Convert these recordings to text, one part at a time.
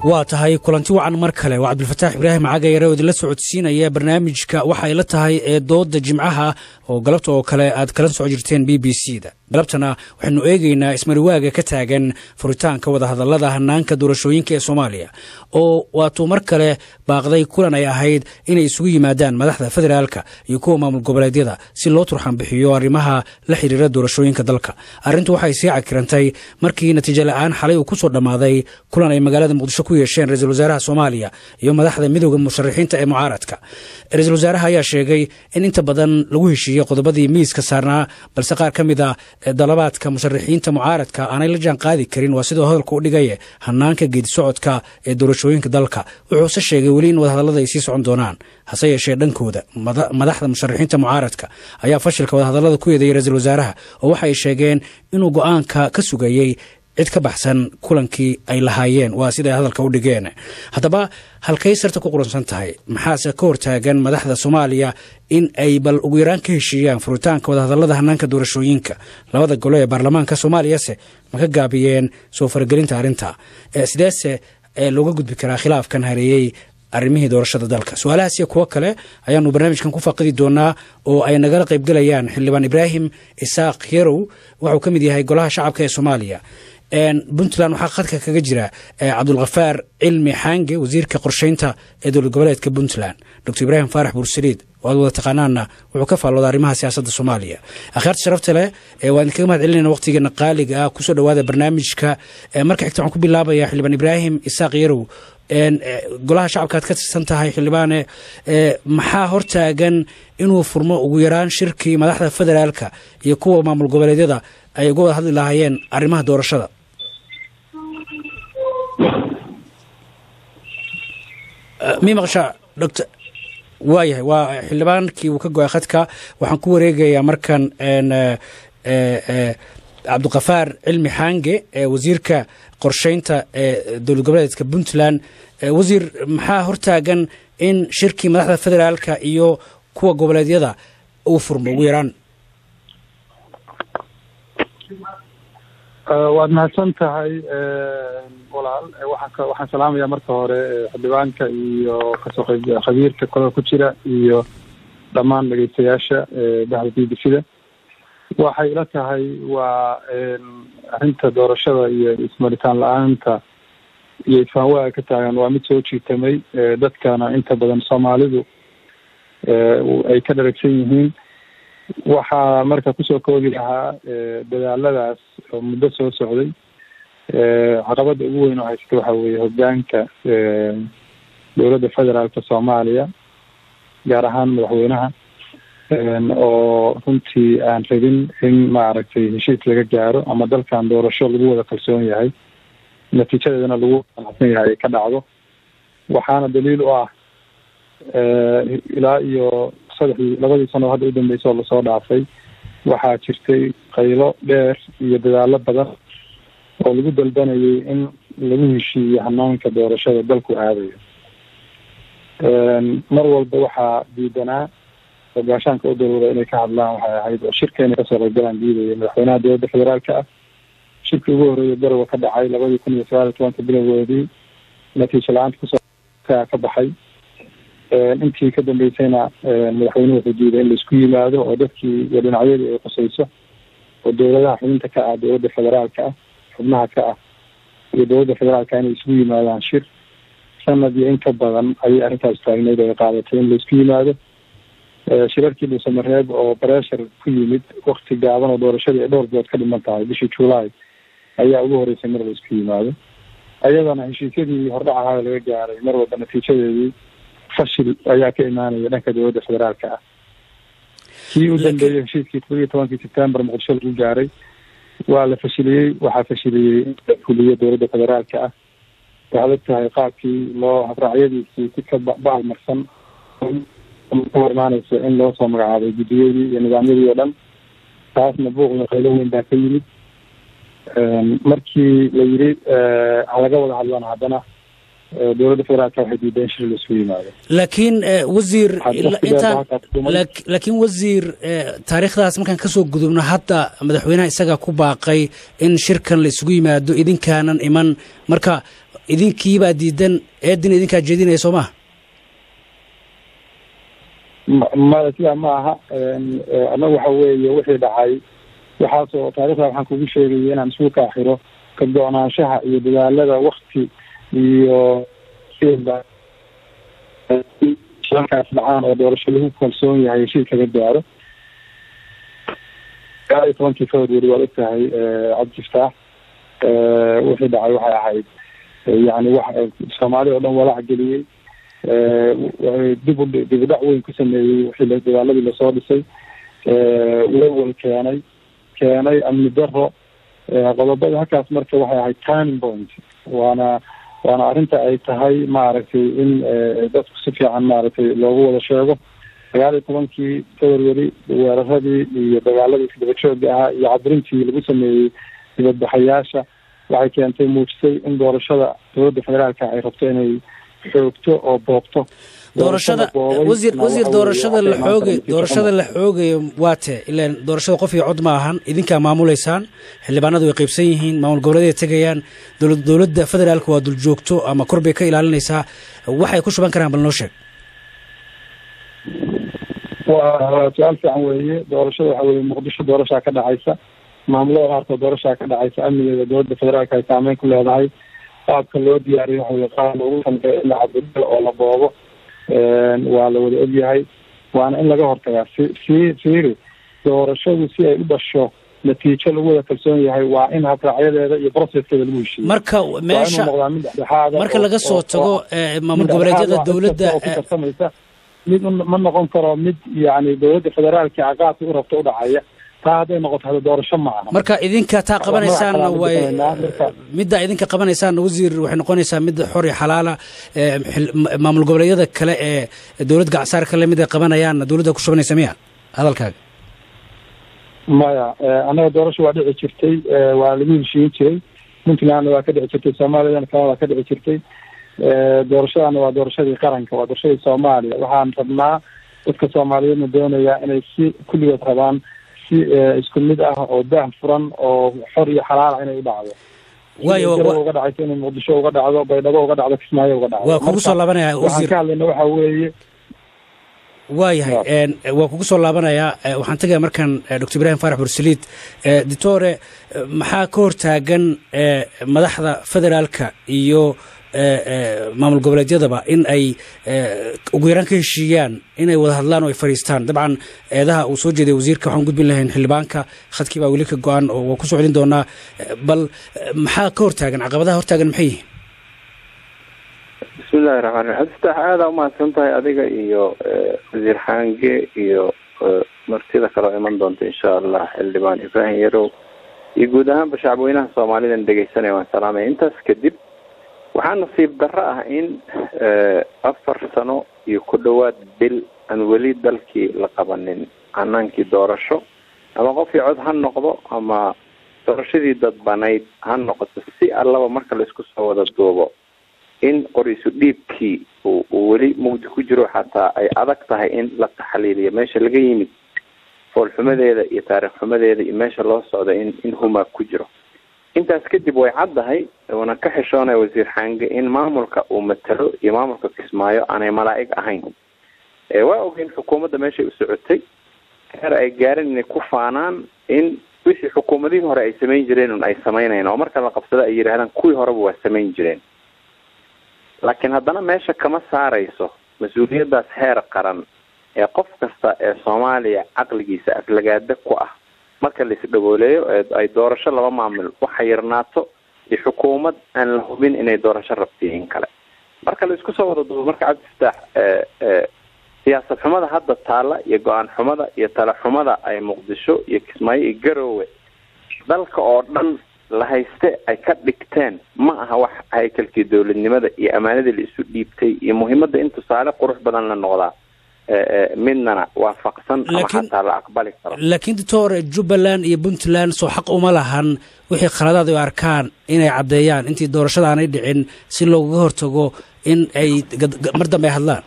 waa tahay kulanti wacan mar kale waa Cabdulfataax Ibraahim Cagayre oo la socodsiinaya barnaamijka waxa ay la tahay ee dooda Jimcaha oo galabta oo kale aad kala soo jirteen BBC-da galabtana waxaanu eegaynaa ismariwaaga ka taagan furitaanka wada hadallada hanaanka doorashooyinka ee Soomaaliya oo waato mar kale baaqday kulan ay ahayd inay isugu yimaadaan madaxda federaalka iyo kuwa maamul goboleedyada si loo turxan bixiyo arrimaha la xiriira doorashooyinka dalka arrintu waxay sii cakirantay markii natiijo la'aan xalay uu ku soo dhamaaday kulan ay magaalada Muqdisho ku yeesheen ra'iisul wasaaraha Soomaaliya iyo madaxda midowga musharaxiinta ee mucaaradka ra'iisul wasaaraha ayaa sheegay in inta badan lagu heshiiyay qodobadii miiska saarnaa balse qaar kamid ah dalabaadka musharaxiinta mucaaradka aanay la jaan qaadi karin waa sidoo hadalku u dhigay hanaanka geedi socodka ee doorashooyinka dalka wuxuu sheegay wali in wada hadallada ay sii socon doonaan hase yeeshee dhankooda madaxda musharaxiinta mucaaradka ayaa fashilka wada hadallada ku yeeday ra'iisul wasaaraha oo waxay sheegeen inuu go'aanka ka sugayay cid ka baxsan kulankii ay lahaayeen waa sida hadalka u dhigeen hadaba halkay sarta ku quransan tahay maxaase ka hortaagan madaxda Soomaaliya in ay bal ugu yaraan ka heshiiyaan furitaanka wada hadallada hanaanka doorashooyinka labada gole ee baarlamaanka Soomaaliya ma ka gaabiyeen soo faragelinta arrinta sidaase looga gudbi karaa khilaafkan hareeyay arrimihii doorashada dalka su'aalahaas iyo kuwa kale ayaanu barnaamijkan ku faaqidi doonaa oo ay nagala qayb galayaan xildhibaan Ibraahim Isaaq Yarow wuxuu ka mid yahay golaha shacabka ee Soomaaliya Puntland waxaa khadka kaga jira Cabdulqafaar Cilmi Xange wasiirka qorsheynta ee dowlad goboleedka Puntland Dr. Ibraahim Faarax Bursaliid oo wada taqaanaana wuxuu ka faalooday arrimaha siyaasadda Soomaaliya akhirta sharafta leh waan kaga mahadcelinayna waqtigeena qaaliga ah ku soo dhawaada barnaamijka marka xigta waxaan ku bilaabayaa xildhibaan Ibraahim Isaaq Yarow golaha shacabka ka tirsan tahay xildhibaane maxaa hortaagan inuu furmo ugu yaraan shirkii madaxda federaalka iyo kuwa maamul goboleedyada ay uga wada hadli lahaayeen arrimaha doorashada maqashaa Dr. waayahay waa xildhibaankii uu ka go'ay khadka waxaan ku wareegayaa markan Cabdulqafaar Cilmi Xange wasiirka qorsheynta ee dowlad goboleedka Puntland wasiir maxaa hortaagan in shirkii madaxda federaalka iyo kuwa goboleedyada uu furmo ugu yaraan waad mahadsan tahay walaal waxaan salaamayaa marka hore xildhibaanka iyo kasoo qayb khabiirka kale ku jira iyo dhammaan dhageystayaasha bahda BBC-da waxay ila tahay waa arrinta doorashada iyo ismaritaan la-aanta iyo isfahanwaaga ka taagan waa mid soo jiitamay dadkana inta badan Soomaalidu ay ka dharagsan yihiin waxaa marka kusoo koobi lahaa dadaaladaas oo muddo soo socday caqabada ugu weyn oo haysta waxa weeye hoggaanka dowladda federaalka Soomaaliya gaar ahaan madaxweynaha oo runtii aan rabin in maaragtay heshiis laga gaaro ama dalkan doorasho lagu wada kalsoon yahay natiijadeedana lagu qanacsan yahay ka dhacdo waxaana daliil u ah ilaa iyo labadii sano hadda u dambeysay oo lasoo dhaafay waxaa jirtay qaylo dheer iyo dadaallo badan oo lagu dalbanayay in lagu heshiiyo hanaanka doorashada dalku aadayo mar walba waxaa diidanaa hogaashaanka u dowlada inay ka hadlaan waxay ahayd oo shirka inay kasoo qaybgalaan diidaya madaxweynaha dowladda federaalka ah shirkii ugu horreeyay garowe ka dhacay 2019 bilowgeedii natiijo la-aanta kusoo ka baxay intii ka dambeysayna madaxweynuhu wuxuu diiday in laisku yimaado oo dadkii iyo dhinacyadii ay qusayso oo dowladaha xubinta ka ah dowladda federaalka ah xubnaha ka ah iyo dowladda federaalka inay isugu yimaadaan shir sanad iyo in ka badan ayay arrintaas taagneyd oo ay qaadatay in laisku yimaado shirarkii Dhuusamareeb oo pressure ku yimid waqti gaaban oo doorashadii ay dhowr bilood ka dhiman tahay bishii July ayaa ugu horeysay mar la isku yimaado ayadana heshiisyadii hordhac ahaa laga gaaray mar walba natiijadeedii fashil ayaa ka imaanaya dhanka dowladda federaalka ah kii u dambeeyay heshiiskii 12 September Muqdisho lagu gaaray waa la fashiliyey waxaa fashiliyey kuliyadda dowladda federaalka ah waxaa tahay qaabkii loo habraacyadiisii si ka baalmarsan imaanaysa in loo soo magacaabay guddiyadii iyo nidaamyadii oo dhan taasna buuq iyo qaylo weyn baa ka yimid markii la yiri laga wada hadlana haddana dowladda federaalka waxay diideen shir la isugu yimaado laakiin wasiir taariikhdaas markaan kasoo gudubno hadda madaxweynaha isaga ku baaqay in shirkan la isugu yimaado idinkaanan iman marka idinkiibaa diidan eedina idinkaa jeedinaya soo maha maya sidaa ma aha annaga waxa weeye wixii dhacay waxaasoo taarikhda waxaan kugu sheegaya inaan isugu kaaxiro ka go-naanshaha iyo dadaalada wakti iyo halkaas dhacaan oo doorasho lagu kalsoon yahay heshiis kaga gaaro 20 February waa ogtahay cabdifataax wixii dhacay waxay ahayd yani wax Soomaaliya oo dhan walaac geliyey dib u dhac weyn ku sameeyey wixii dadaaladii lasoo dhisay walwal keenay amni darro qodobada halkaas marka waxay ahayd turning point waana arrinta ay tahay maaragtay in dadku si fiican maaragtay loogu wada sheego 19 February weeraradii iyo dagaaladii isdabajooga ahaa iyo cabrintii lagu sameeyey dibadbaxayaasha waxay keentay muujisay in doorashada dowladda federaalka ay rabto inay xoogto oo boobto doorashada wasiir doorashada la xoogayo waate ilaan doorashada qof iyo cod ma ahan idinkaa maamulaysaan xildhibaanadu way qaybsan yihiin maamul goboleeday tegayaan dowladda federaalka waa dul joogto ama kor bay ka ilaalinaysaa waxay ku shuban karaan bal noo sheeg waa su-aal fiican weeye doorashada waxa weeye muqdisho doorashaa ka dhacaysa maamulada qaarkood doorashaa ka dhacaysa amnigeeda dowladda federaalka ay saameyn ku leedahay qaabka loo diyaariyo waxa weye qaab loogu talagalo in la cabdidal oo la boobo waa la wada ogyahay waana in laga hortagaa fiiri doorashadu si ay u dhasho natiijo lagu wada kalsoon yahay waa in habraacyadeeda iyo processkeeda lagu heshiiyo marka meesha marka laga soo tago maamul goboleedyada dowladda mid ma noqon karo mid yani dowladda federaalka caqaabka u rabto u dhacaya taa hadday noqoto hada doorasho ma aha marka idinka taa qabanaysaan way midda idinka qabanaysaan wasiir waxay noqonaysaa mid xor iyo xalaala maamul goboleedyada kale ee dowlad gacsaar kale mid ay qabanayaan dowladda ku shubanaysa miya hadalkaaga maya annaga doorasho waa dhici jirtay waa lagu heshiin jiray puntlandna waa ka dhici jirtay soomaaliyana kale waa ka dhici jirtay doorashadana waa doorashadii qaranka waa doorashadii Soomaaliya waxaan rabnaa dadka Soomaaliyeedna doonaya inay si kulligood rabaan si isku mid ah oo daah furan oo xor iyo xalaal inay u dhacdo waayo uga dhacayso in Muqdisho uga dhacdo Baydhabo uga dhacdo Kismaayo uga dhacdo waa kugu soo laabanaya wasiir ka hadlayna waxa weeye waayahay waa kugu soo laabanayaa waxaan tagaya markan Dr. Ibrahim Faarax Bursaliid ditore maxaa ka hortaagan madaxda federaalka iyo maamul goboleedyadaba in ay ugu yaraan ka heshiiyaan inay wada hadlaan oo ay fariistaan dabcan eedaha uu soo jeeday wasiirka waxaan gudbin lahayn xildhibaanka khadkii baa weli ka go-an oo waa ku soo celin doonaa bal maxaa ka hortaagan caqabadaha hortaagan maxay yihiin bismillahi raxmaan raxiim abdifatax aada umahadsan tahay adiga iyo wasiir xaange iyo martida kaloo iman doonta insha allah xildhibaan ibraahim yarow iyo guud ahaanba shacabweynaha soomaalidan dhegeysanaya waan salaamaya intaas kadib waxaa nasiib darro ah in 4 sano iyo ku dhowaad bil aan weli dalkii la qabanin hanaankii doorasho ama qofkii cod ha noqdo ama doorashadii dadbanayd ha noqoto si allaba marka la isku soo wada duubo in qoriisu dhiibkii uu weli mugdi ku jiro xataa ay adag tahay in la taxliiliyo meesha laga yimid foolxumadeeda iyo taariikh xumadeeda iyo meesha loo socdo in humaag ku jiro intaas kadib way caddahay wana ka xishoonaya wasiir xaange in maamulka uu matalo iyo maamulka Kismaayo aanay malaa'ig ahayn waa ogeyn xukuumadda meeshay u socotay heer ay gaareen inay ku faanaan in wixii xukuumadihii hore ay samayn jireen ay samaynayaan oo marka la qabsado ay yidhaahdaan kuwii horeba waa samayn jireen laakiin haddana meesha kama saarayso mas-uuliyaddaas heer qaran ee qof kasta ee Soomaaliya caqligiisa aflagaada ku ah marka la isdhagooleeyo ay doorasho laba maamul waxa yarnaato iyo xukuumad aan la hubin inay doorasho rabtiin kale marka la isku soo wada duubo marka cabdifatax siyaasad xumada hadda taala iyo go'aan xumada iyo tala xumada ay Muqdisho iyo Kismaayo iyo Garowe dalka oo dhan la hayste ay ka dhigteen ma aha wax haykalkii dowladnimada iyo amaanada la isu dhiibtay iyo muhiimadda in tusaale qurux badan la noqdaa midnana waafaqsan ama xataa la aqbali karo laakiin doctor Jubbaland iyo Puntland soo xaq uma lahan wixii khaladaad ay arkaan inay cadeeyaan intii doorashada aanay dhicin si looga hortago in ay mar dambe hadlaan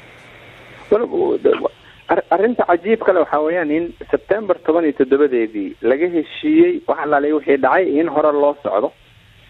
arrinta cajiib kale waxa weeyaan in September 17 laga heshiiyey waxa la leeyahay wixii dhacay in hore loo socdo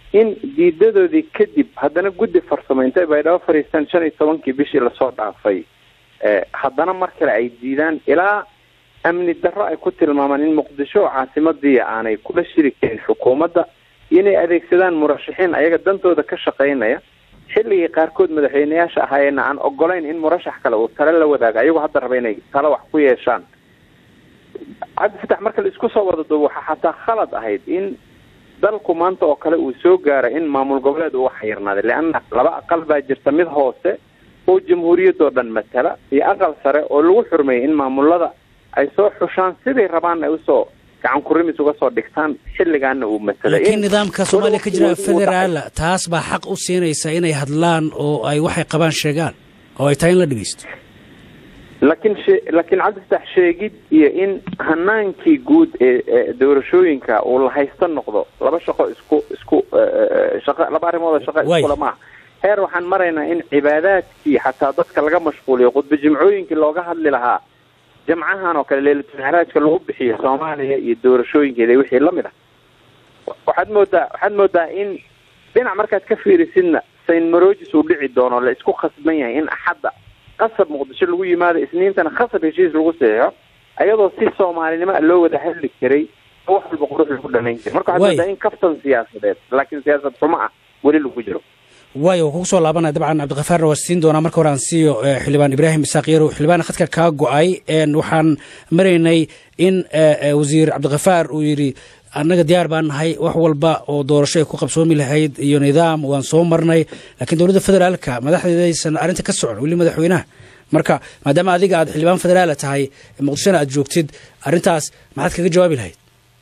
in diidadoodii kadib haddana guddi farsamo intay baydhabo fariistaan 15 bishii lasoo dhaafay haddana mar kale ay diidaan ilaa amni darro ay ku tilmaamaan in muqdisho caasimadii aanay kula shiri karin xukuumadda inay adeegsadaan murashaxiin ayaga dantooda ka shaqaynaya xilligii qaarkood madaxweynayaasha ahaayeenna aan ogolayn in murashax kale uu tale la wadaago ayagoo hadda raba inay tale wax ku yeeshaan cabdifatax marka la isku soo wada duubo waxaa xataa khalad ahayd in dalku maanta oo kale uu soo gaaray in maamul goboleed uu xayirnaaday leanna laba aqal baa jirta mid hoose oo jamhuuriyadoo dhan matala iyo aqal sare oo lagu xurmeeyay in maamulada ay soo xushaan siday rabaan ay usoo gacan kurimis uga soo dhigtaan xilligaana uu matalay laakiin nidaamka Soomaaliya ka jira federaal taas baa xaq u siinaysa inay hadlaan oo ay waxay qabaan sheegaan oo ay tahay in la dhageysto laakiin cabdifatax sheegid iyo in hanaankii guud ee doorashooyinka uu la haysto noqdo laba shaqo isku shaqo laba arrimood shaqo isku lama heer waxaan maraynaa in cibaadaadkii xataa dadka laga mashquuliyo qudba jimcooyinkii looga hadli lahaa jamcahan oo kale leelatul micraajka lagu bixiyo Soomaaliya iyo doorashooyinkeeda wixii la mid ah waxaad moodaa in dhinac markaad ka fiirisidna sayn marojis uu dhici doono la isku khasban yahay in axadda qasab muqdisho lagu yimaado isniintana khasab heshiis lagu saxeeyo ayadoo si Soomaalinimo loo wada hadli karay wax walba qurux lagu dhanayn karay marka waxaad moodaa in kaftan siyaasadeed laakiin siyaasad xumo ah wali lagu jiro waayo ku soo laabanay dabcan Cabdiqafaar Rawasiin doona marka hore aan siiyo xildhibaan Ibraahim Isaaq Yaro xildhibaan khadka ka go'ay waxaan mareynay in wasiir Cabdiqafaar uu yiri annaga diyaar baan nahay wax walba oo doorasho ay ku qabsoomi lahayd iyo nidaam waan soo marnay laakiin dawladda federaalka madaxdeedaysan arinta ka socon wali madaxweynaha marka maadaama adiga aad xildhibaan federaal tahay muqdishona aad joogtid arintaas maxaad kaga jawaabi lahayd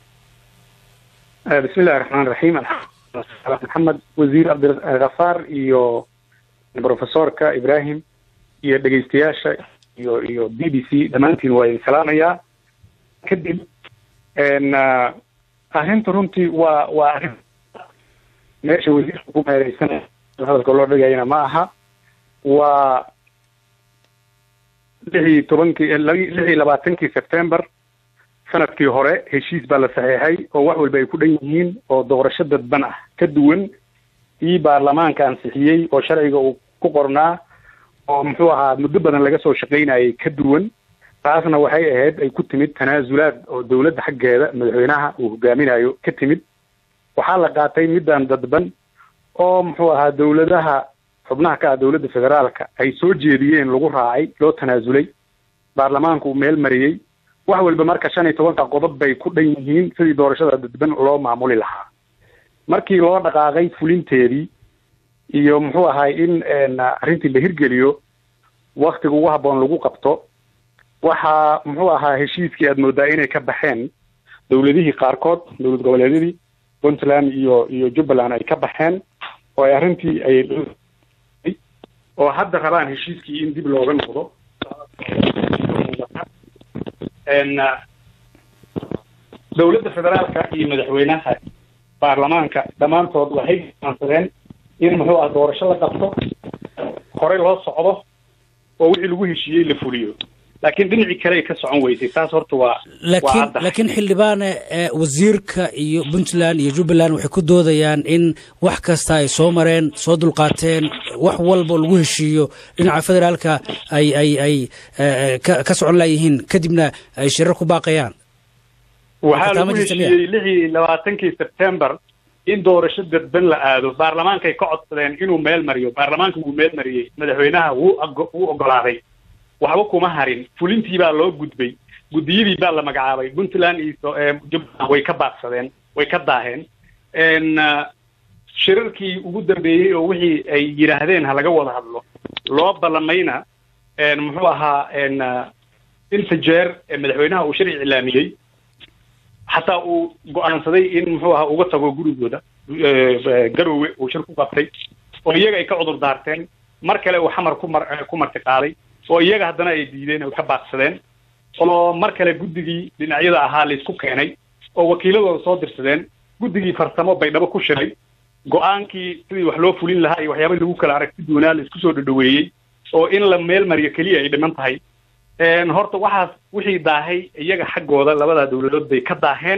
bismillahir rahmaanir rahiim محمد وزير عبد الغفار iyo professorka Ibrahim iyo dhageystayaasha iyo BBC dhamaantiin waa idin salaamaya kadib arrinta runtii waa arrin meesha wasiirku ku meeraysan hadalka loo dhigayna ma aha waa 26 September sanadkii hore heshiis baa la saxeexay oo wax walba ay ku dhan yihiin oo doorasho dadban ah ka duwan ii baarlamaanka ansixiyay oo sharciga uu ku qornaa oo muxuu ahaa muddo badan laga soo shaqaynayay ka duwan taasna waxay ahayd ay ku timid tanaasulaad oo dawladda xaggeeda madaxweynaha uu hogaaminayo ka timid waxaa la qaatay midaan dadban oo muxuu ahaa dawladaha xubnaha ka dawladda federaalka ay soo jeediyeen lagu raacay loo tanaasulay baarlamaanku meel mariyay wax walba marka 15 qodob bay ku dhan yihiin sidii doorashada dadban loo maamuli lahaa markii loo dhaqaaqay fulinteedii iyo muxuu ahaa in arrintii la hirgeliyo waqtiga ugu habboon lagu qabto waxa muxuu ahaa heshiiskii aad moodaa inay ka baxeen dawladihii qaarkood dawlad goboleedyadii Puntland iyo Jubbaland ay ka baxeen oo ay arrintii ay oo hadda rabaan heshiiskii in dib looga noqdo dawladda federaalka iyo madaxweynaha baarlamaanka dhamaantood waxay aansadeen in muxuu ah doorasho la qabto hore loo socdo oo wixii lagu heshiiyey la fuliyo laakiin dhinacii kale ay ka socon weysay taas horta waa laakiin xildhibaan wasiirka iyo Puntland iyo Jubbaland waxay ku doodayaan in wax kasta ay soo mareen soo dulqaateen wax walba lagu heshiiyo dhinaca federaalka ay ka socon laayihiin kadibna ay shirar ku baaqayaan waxaa lagu heshiiyey 26 September in doorasho dadban la aado baarlamaanka ay ka codsadeen inuu meel mariyo baarlamaanka uu meel mariyay madaxweynaha wuu ogolaaday waxba kuma harin fulintii baa loo gudbay gudiyadii baa la magacaabay Puntland iyo Jubbaland way ka baaqsadeen way ka daaheen shirarkii ugu dambeeyay oo wixii ay yiraahdeen ha laga wada hadlo loo balamayna muxuu ahaa inta jeer madaxweynaha uu sharci ilaamiyay xataa uu go'aansaday in muxuu ahaa uga tago gurigooda Garowe uu shir ku qabtay oo iyaga ay ka cudur daarteen mar kale uu xamar ku martiqaaday oo iyaga haddana ay diideen oo ka baaqsadeen oo mar kale guddigii dhinacyada ahaa la isku keenay oo wakiiladooda soo dirsadeen guddigii farsamo baydhabo ku shiray go'aankii sidii wax loo fulin lahaa iyo waxyaabo lagu kala aragti doonaa la isku soo dhaweeyay oo in la meel mariyo kaliya ay dhiman tahay horta waxaas wixii daahay iyaga xaggooda labada dawladood bay ka daaheen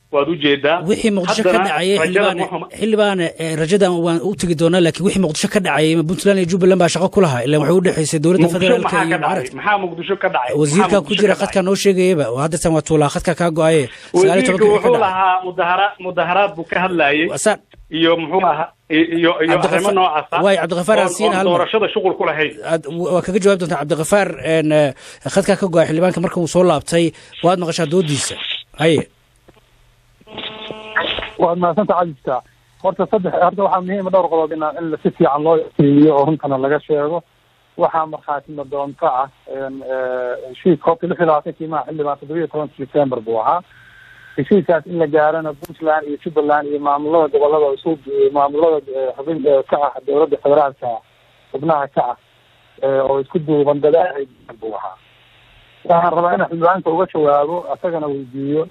waad u jeedaa wixii muqdisho ka dhacay xildhibaan rajadan waan u tagi doonaa laakiin wixii muqdisho ka dhacay Puntland iyo Jubbaland baa shaqo ku lahaa ilaa waxay u dhaxaysay dowladda federaalka iyo mucaaradka maxaa muqdisho ka dhacay wasiirka ku jira khadka noo sheegayba oo hadda tan waa tuulaa khadka ka go'ay wuxuu lahaa mudaharaad buu ka hadlayay iyo muxuu ahaa iyo arrimo noocaas ah way Cabdiqafaar Asiin hal doorashada shuqul ku lahayd waa kaga jawaab doontaa Cabdiqafaar khadka ka go'ay xildhibaanka marka uu soo laabtay waad maqashaa doodiisa haye waad maasanta cajista horta waxaa muhiim dhowr qodob in si fiican loo fiiriyo oo runtana laga sheego waxaa markhaati doonta ah heshiiska horta 26 maaha xildhibaan 17 December buu ahaa heshiiskaas in la gaarana Puntland iyo Jubbaland iyo maamulada gobolada xubinta ka ah dowladda federaalka xubnaha ka ah oo isku duuban dadaal buu ahaa waxaan rabaa in xildhibaanka uga jawaabo asagana weydiiyo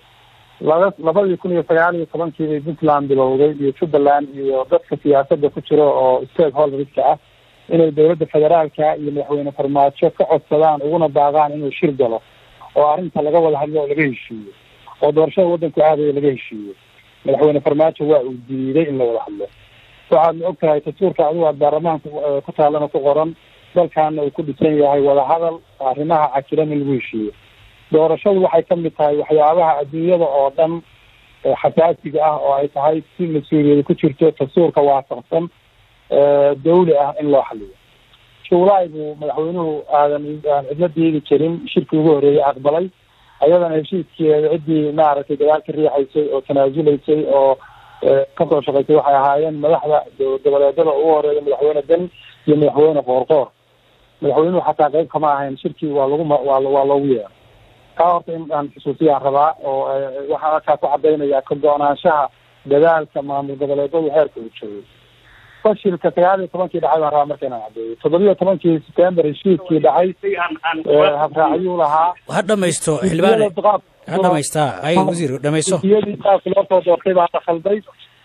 2019 bay Puntland bilowday iyo Jubbaland iyo dadka siyaasadda ku jira oo stakeholderska ah inay dowladda federaalka iyo madaxweyne farmaajo ka codsadaan uguna baaqaan inuu shir galo oo arrinta laga wada hadlo oo laga heshiiyo oo doorashada waddanku aadaya laga heshiiyo madaxweyne farmaajo waa uu diiday in la wada hadlo waxaad ogtahay dastuurka adigu aad baarlamaanka ku taalana ku qoran dalkaana uu ku dhisan yahay wada hadal arrimaha cakiran in lagu heshiiyo doorashadu waxay ka mid tahay waxyaabaha adduunyada oo dhan xasaasiga ah oo ay tahay si mas-uuliyada ku jirto dastuurka waafaqsan dawli ah in loo xaliyo Juulaay buu madaxweynuhu aan cidna diidi jirin shirkii ugu horeeyay aqbalay ayadana heshiiskeeda ciddii maaragtay dagaalka riixaysay oo tanaasulaysay oo kasoo shaqaysay waxay ahaayeen madaxda goboleedyada ugu horeeya madaxweyne Dan iyo madaxweyne Qoorqoor madaxweynuhu xataa qayb kama ahayn shirkii waa loogu yeeray kaa horta in aan xusuusiyaan rabaa oo waxaa halkaa ku caddaynaya ka go-naanshaha dadaalka maamul goboleedyadu heerka uu joogay fashilka 19 dhacay baan rabaa marka inaan caddeeyo 17 September heshiiskii dhacay habraaciyuu lahaa ha dhamaysto xildhibaan ha dhamaystaa ay wasiir dhamayso iyadii loo soo doortay baa la khalday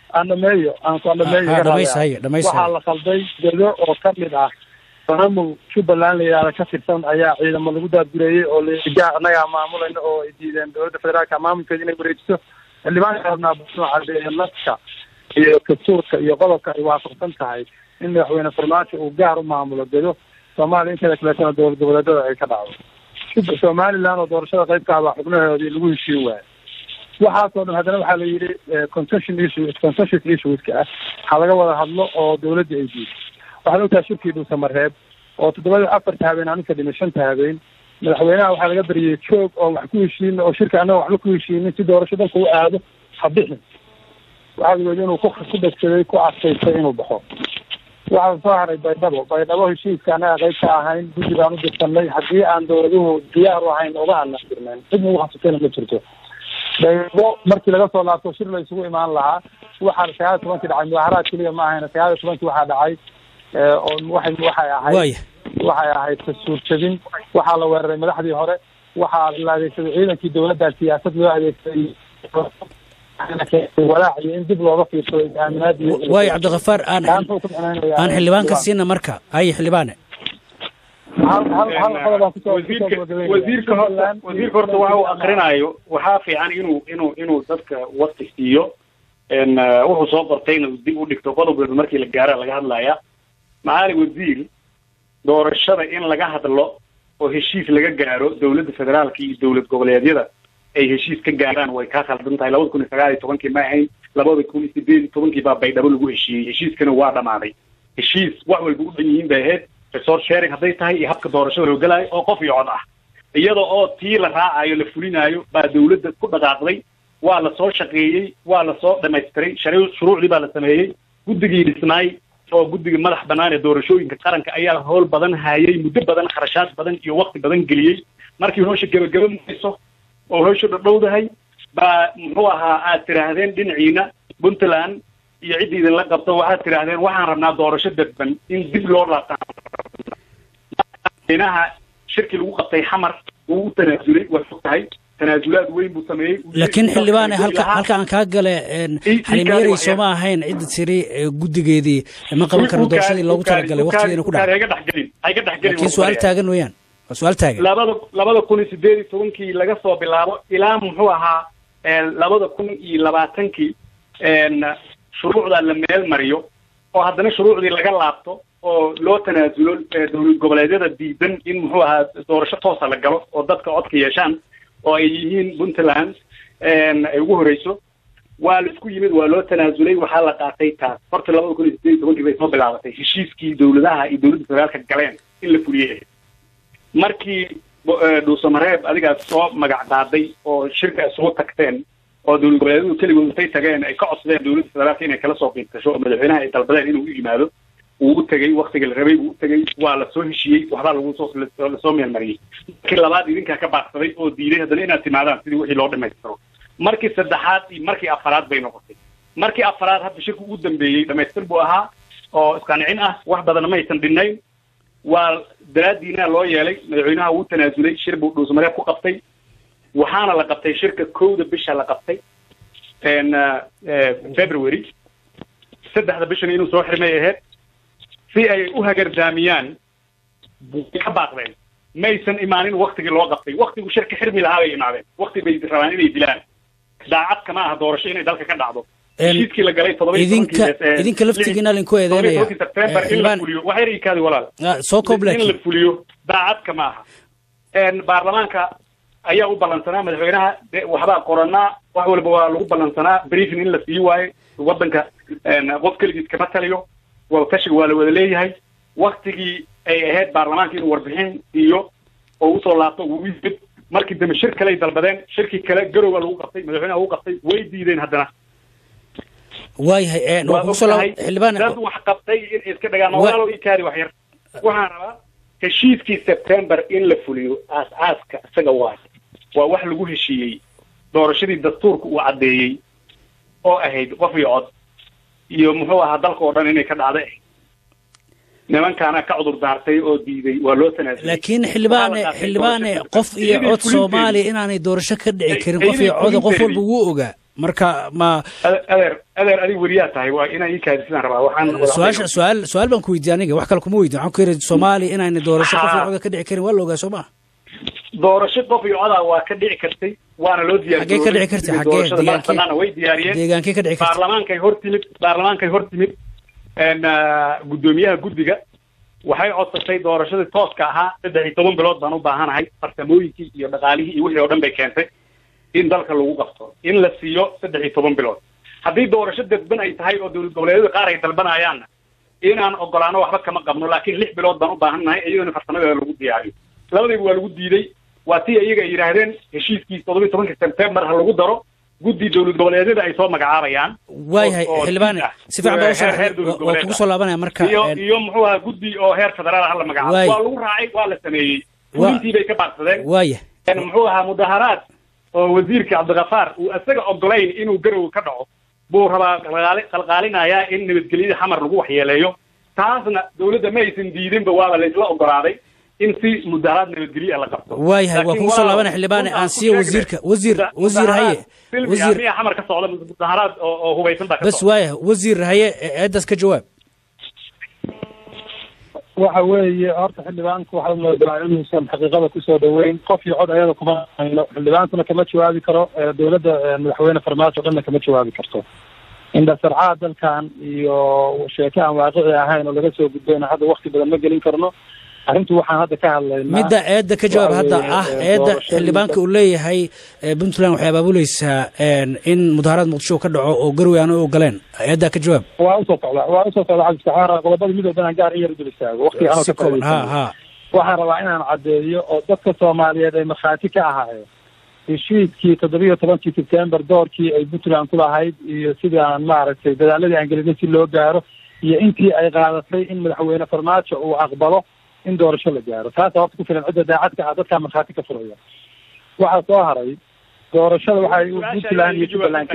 waxaa la khalday dedo oo ka mid ah maamul Jubbaland la yiraahdo ka tirsan ayaa ciidamo lagu daadgureeyay oo anaga maamulayna oo ay diideen dowladda federaalka maamulkeeda inay wareejiso xildhibaanka rabnaa busnoo cadeeya naska iyo dastuurka iyo qodobka ay waafaqsan tahay in madaxweyne farmaajo uu gaar u maamulo dedo Soomaaliya inteeda kaleetana dowlad goboleedyada ay ka dhacdo Somaliland oo doorashada qaybka ah xubnaheedii lagu heshiin waayay waxaasoo dhan haddana waxaa la yidhi concession issueska ah waxaa laga wada hadlo oo dowladda ay diiday waxaa la ogtahay shirkii dhuusamareeb oo 4 habeen aan ka dhimay 5 habeen madaxweynaha waxaa laga bariyay joog oo wax ku heshiin oo shirka anaga waxba ku heshiinin si doorasho dalka u aado habixin waxaa la yidhi inuu ku dhagsaday ku adkaystay inuu baxo waxaa soo haray baydhabo heshiiska anaga qayb ka ahayn guddi baan u dirsanay haddii aan dowladuhu diyaar u ahayn uga anastirnayn cidna ugu hasatayna ma jirto baydhabo markii laga soo laabto shir la isugu imaan lahaa waxaa 19 dhacay mudaharaad keliya ma ahayn 19 waxaa dhacay waxay ahayd dastuur jabin waxaa la weeraray madaxdii hore waxaa la adeegsaday ciidankii dowladda siyaasad loo adeegsaday walaac iyo in dib looga fiirsado aaminaadii way Cabdiqafaar aan xildhibaanka siina marka ay xildhibaane wasiirka horta waxa uu aqrinayo waxaa fiican inuu dadka waqti siiyo wuxuu soo qortayna dib u dhigto qodobkeedu markii la gaaro laga hadlaya معالي وزير doorashada in laga hadlo oo heshiis laga gaaro dawladda federaalka iyo dawlad goboleedyada ay heshiis ka gaaraan way ka khaldan tahay 2019 ma ahayn 2018 baa baydhabo lagu heshiiyay heshiiskana waa dhamaaday heshiis wax walba u dhanyihiin bay ahayd resource sharing hadday tahay iyo habka doorashada loo galaayo oo qof iyo cod ah iyadoo oo tii la raacayo la fulinayo baa dawladda ku dhaqaaqday waa la soo shaqeeyay waa la soo dhameystiray shuruucdii baa la sameeyay guddigii dhisnay oo guddiga madax banaan ee doorashooyinka qaranka ayaa howl badan hayay muddo badan kharashaad badan iyo waqti badan geliyay markii howsha gabagabayso oo howsha dhowdahay baa muxuu ahaa aad tiraahdeen dhinaciina Puntland iyo ciidii la qabto waxaad tiraahdeen waxaan rabnaa doorasho dadban in dib loo laabto inaha shirki lagu qabtay xamar uu tanaasulay waa tahay tanaasulaad weyn buu sameeyay laakiin xildhibaan halka aan ka galay xalimeeray Soomaa ahayn cid tiri guddigeedii ma qaban karo doorashadii loogu talagalay waqtigeena ku dhacay ay ka dhaxgelin laakiin su'aal taagan weeyaan su'aal taagan 2018 laga soo bilaabo ilaa muxuu ahaa 2020 shuruucda la meel mariyo oo haddana shuruucdii laga laabto oo loo tanaasulo dowlad goboleedyada diidan in muxuu ahaa doorasho toosa la galo oo dadka codka yeeshaan oo ay yihiin Puntland ay ugu horeyso waa la isku yimid waa loo tanaasulay waxaa la qaatay taas horta 2018 bay soo bilaabatay heshiiskii dowladaha iyo dowladda federaalka galeen in la fuliyay markii dhuusamareeb adiga soo magac qaaday oo shirka soo tagteen oo dowlad goboleedyadu kaligood intay tageen ay ka codsadeen dowladda federaalka inay kala soo qiibtasho oo madaxweynaha ay dalbadeen inuu u yimaado uu tagay waqtiga la rabay uu tagay waa la soo heshiyay waxba lagu soo meel mariyay markii labaad idinka ka baaqsaday oo diiday haddana inaad timaadaan sidii wixii loo dhameystiro markii saddexaad iyo markii afaraad bay noqotay markii afaraad hadda shirku ugu dambeeyay dhamaystir buu ahaa oo isqancin ah wax badan ma aysan dhinayn waa daraadiina loo yeelay madaxweynaha uu tanaasulay shir buu dhuusamareeb ku qabtay waxaana la qabtay shirka 1 bisha la qabtay February 3 bisha inuu soo xirmay ahayd si ay u hagardaamiyaan ka baaqdeen maysan imaanin waqtigii loo qabtay waqtigu shirka xirmi lahaa bay imaadeen waqti bay rabaan inay dilaan daacad kama aha doorasho inay dalka ka dhacdo heshiiskii la galay 7 idinka laftigiina linku eedeynaya waxay riikaadi walaal soo kooblay in la fuliyo daacad kama aha baarlamaanka ayaa u balansanaa madaxweynaha waxba qoranaa wax walba waa lagu balansanaa briefing in la sii waayo wadanka qof kaligiis kama taliyo waa tashiga waa la wada leeyahay waqtigii ay ahayd baarlamaanka inuu warbixin iyo oo u soo laabto ugu yimid markii dambe shir kale ay dalbadeen shirkii kale garowga lagu qabtay madaxweynaha uu qabtay way diideen haddana waayahay oo soo xildhibaan dad wax qabtay in iska dhagaan walaalo ii kaari wax yar waxaan rabaa heshiiskii September in la fuliyo aas-aaska isaga waa wax lagu heshiiyey doorashadii dastuurku uu cadeeyay oo ahayd qof iyo cod iyo muxuu ahaa dalka oo dhan inay ka dhacday nimankaana ka cudur daartay oo diiday waa loo tanaasulay laakiin xildhibaane qof iyo cod Soomaali inaanay doorasho ka dhici karin qof iyo cod qof walba wuu ogaa marka ma adeer adiga wariyaa tahay waa inay ii kaadisaan rabaa waxaan su'aal baan ku weydiiyay aniga wax kale kuma weydiin waxaan ku yiri Soomaali inaanay doorasho qof iyo cod ka dhici karin waa la ogaa Soomaa doorasho qof iyo cod waa ka dhici kartay waana loo diyaariyay xagee ka dhici kartay xagee way diyaariyeen deegaankii ka dhici kartay baarlamaankay hortimid gudoomiyaha guddiga waxay codsatay doorashadii tooska ahaa 13 bilood baan u baahanahay farsamooyinkii iyo dhaqaalihii iyo wixii oo dhan bay keentay in dalka lagu qabto in la siiyo 13 bilood haddii doorasho dadban ay tahay oo dowlad goboleedyada qaar ay dalbanayaan inaan ogolaano waxba kama qabno laakiin 6 bilood baan u baahanahay iyadoo farsamada lagu diyaariyo labadiiba waa lagu diiday waa tii iyaga ay yiraahdeen heshiiskii 17 September ha lagu daro guddi dowlad goboleedyada ay soo magacaabayaan waayahay xildhibaan si fiican baa u sharaxay waa kugu soo laabanaya marka iyo muxuu ahaa guddi oo heer federaal ah la magacaabay waa lagu raacay waa la sameeyay fulintii bay ka baaqsadeen waayahay muxuu ahaa mudaharaad oo wasiirka Cabdiqafaar uu asaga ogolayn inuu garow ka dhaco buu rabaa qalqaalinayaa in nabadgelyada xamar lagu waxyeeleeyo taasna dowladda ma aysan diidinba waa la isla ogolaaday in si mudaharaad nabadgelyo la qabto waayahay waa kugu soo laabanaya xildhibaan aan siiyo wasiir haye wasiir xamar ka socda mudaharaad oo hubaysan baa ka bas waayahay wasiir haye eedas ka jawaab waxa weeye horta xildhibaanku waxa moodaa inuusan xaqiiqada kusoo dhaweyn qof iyo cod ayada kuma hayno xildhibaankuna kama jawaabi karo dowladda madaxweyne farmaajo dhanna kama jawaabi karto indha sarcaa dalkan iyo sheeko aan waaqici ahayn oo laga soo gudbayna hadda waqti badan ma gelin karno arrintu waxaan hadda ka hadlaynaa midda eedda ka jawaab hadda eedda xildhibaanka uu leeyahay Puntland waxay abaabuleysaa in mudaharaad muqdisho ka dhaco oo garwi aan u ogoleen eedda ka jawaab waa usoo socda cabdi saxaara qodobada midoodan aan gaar in yar dul istaago waqti aan ka faa'iideysto waxaan rabaa inaan caddeeyo oo dadka Soomaaliyeed ay markhaati ka ahaayeen heshiiskii 17 September doorkii ay Puntland ku lahayd iyo sidaan maaragtay dadaaladii aan gelinay si loo gaaro iyo intii ay qaadatay in madaxweyne farmaajo uu aqbalo in doorasho la gaaro taas horta ku filan cidda daacadka ah dadka markhaati ka furaya waxaa soo haray doorashada waxay u Puntland iyo Jubaland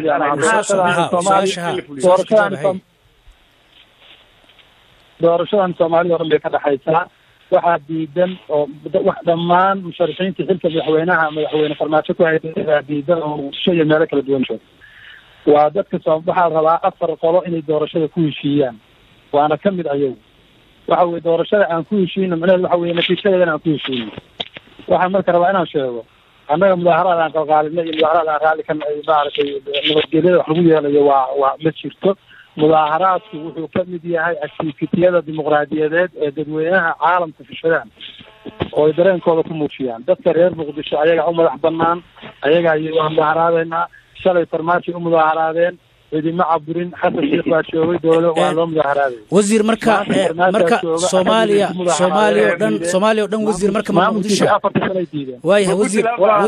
doorashadan Soomaaliya oo dhan bay ka dhaxaysaa waxaa diidan oo wax dhammaan musharaxiinta xilka madaxweyne farmaajo ku hayay diidan oo muqdisho iyo meelo kala duwan jooga waa dadka waxaa rabaa 4 qolo inay doorashada ku heshiiyaan waana ka mid ayagu waxa weeye doorashada aan ku heshiino macnaheedu waxa weeye natiijadeeda aan ku heshiino waxaan marka rabaa inaan sheego annaga mudaaharaad aan qalqaalinay iyo mudaaharaad aan raalli kan ay maaragtay nabadgelyada wax lagu yeelayo waa ma jirto. mudaaharaadku wuxuu ka mid yahay activitiyada dimuqraadiyadeed ee dadweynaha caalamka fishadaan oo ay dareenkooda ku muujiyaan. dadka reer muqdisho ayaga u madax banaan, ayaga ayay wax mudaaharaadeenaa. shalay farmaajo u mudaaharaadeen, idima caburin. xasan sheekh baa joogay, dowlada waa loo mudaaharaadey. wasiir marka Soomaaliya oo dhan wasiir marka Muqdisho waayahay wasiir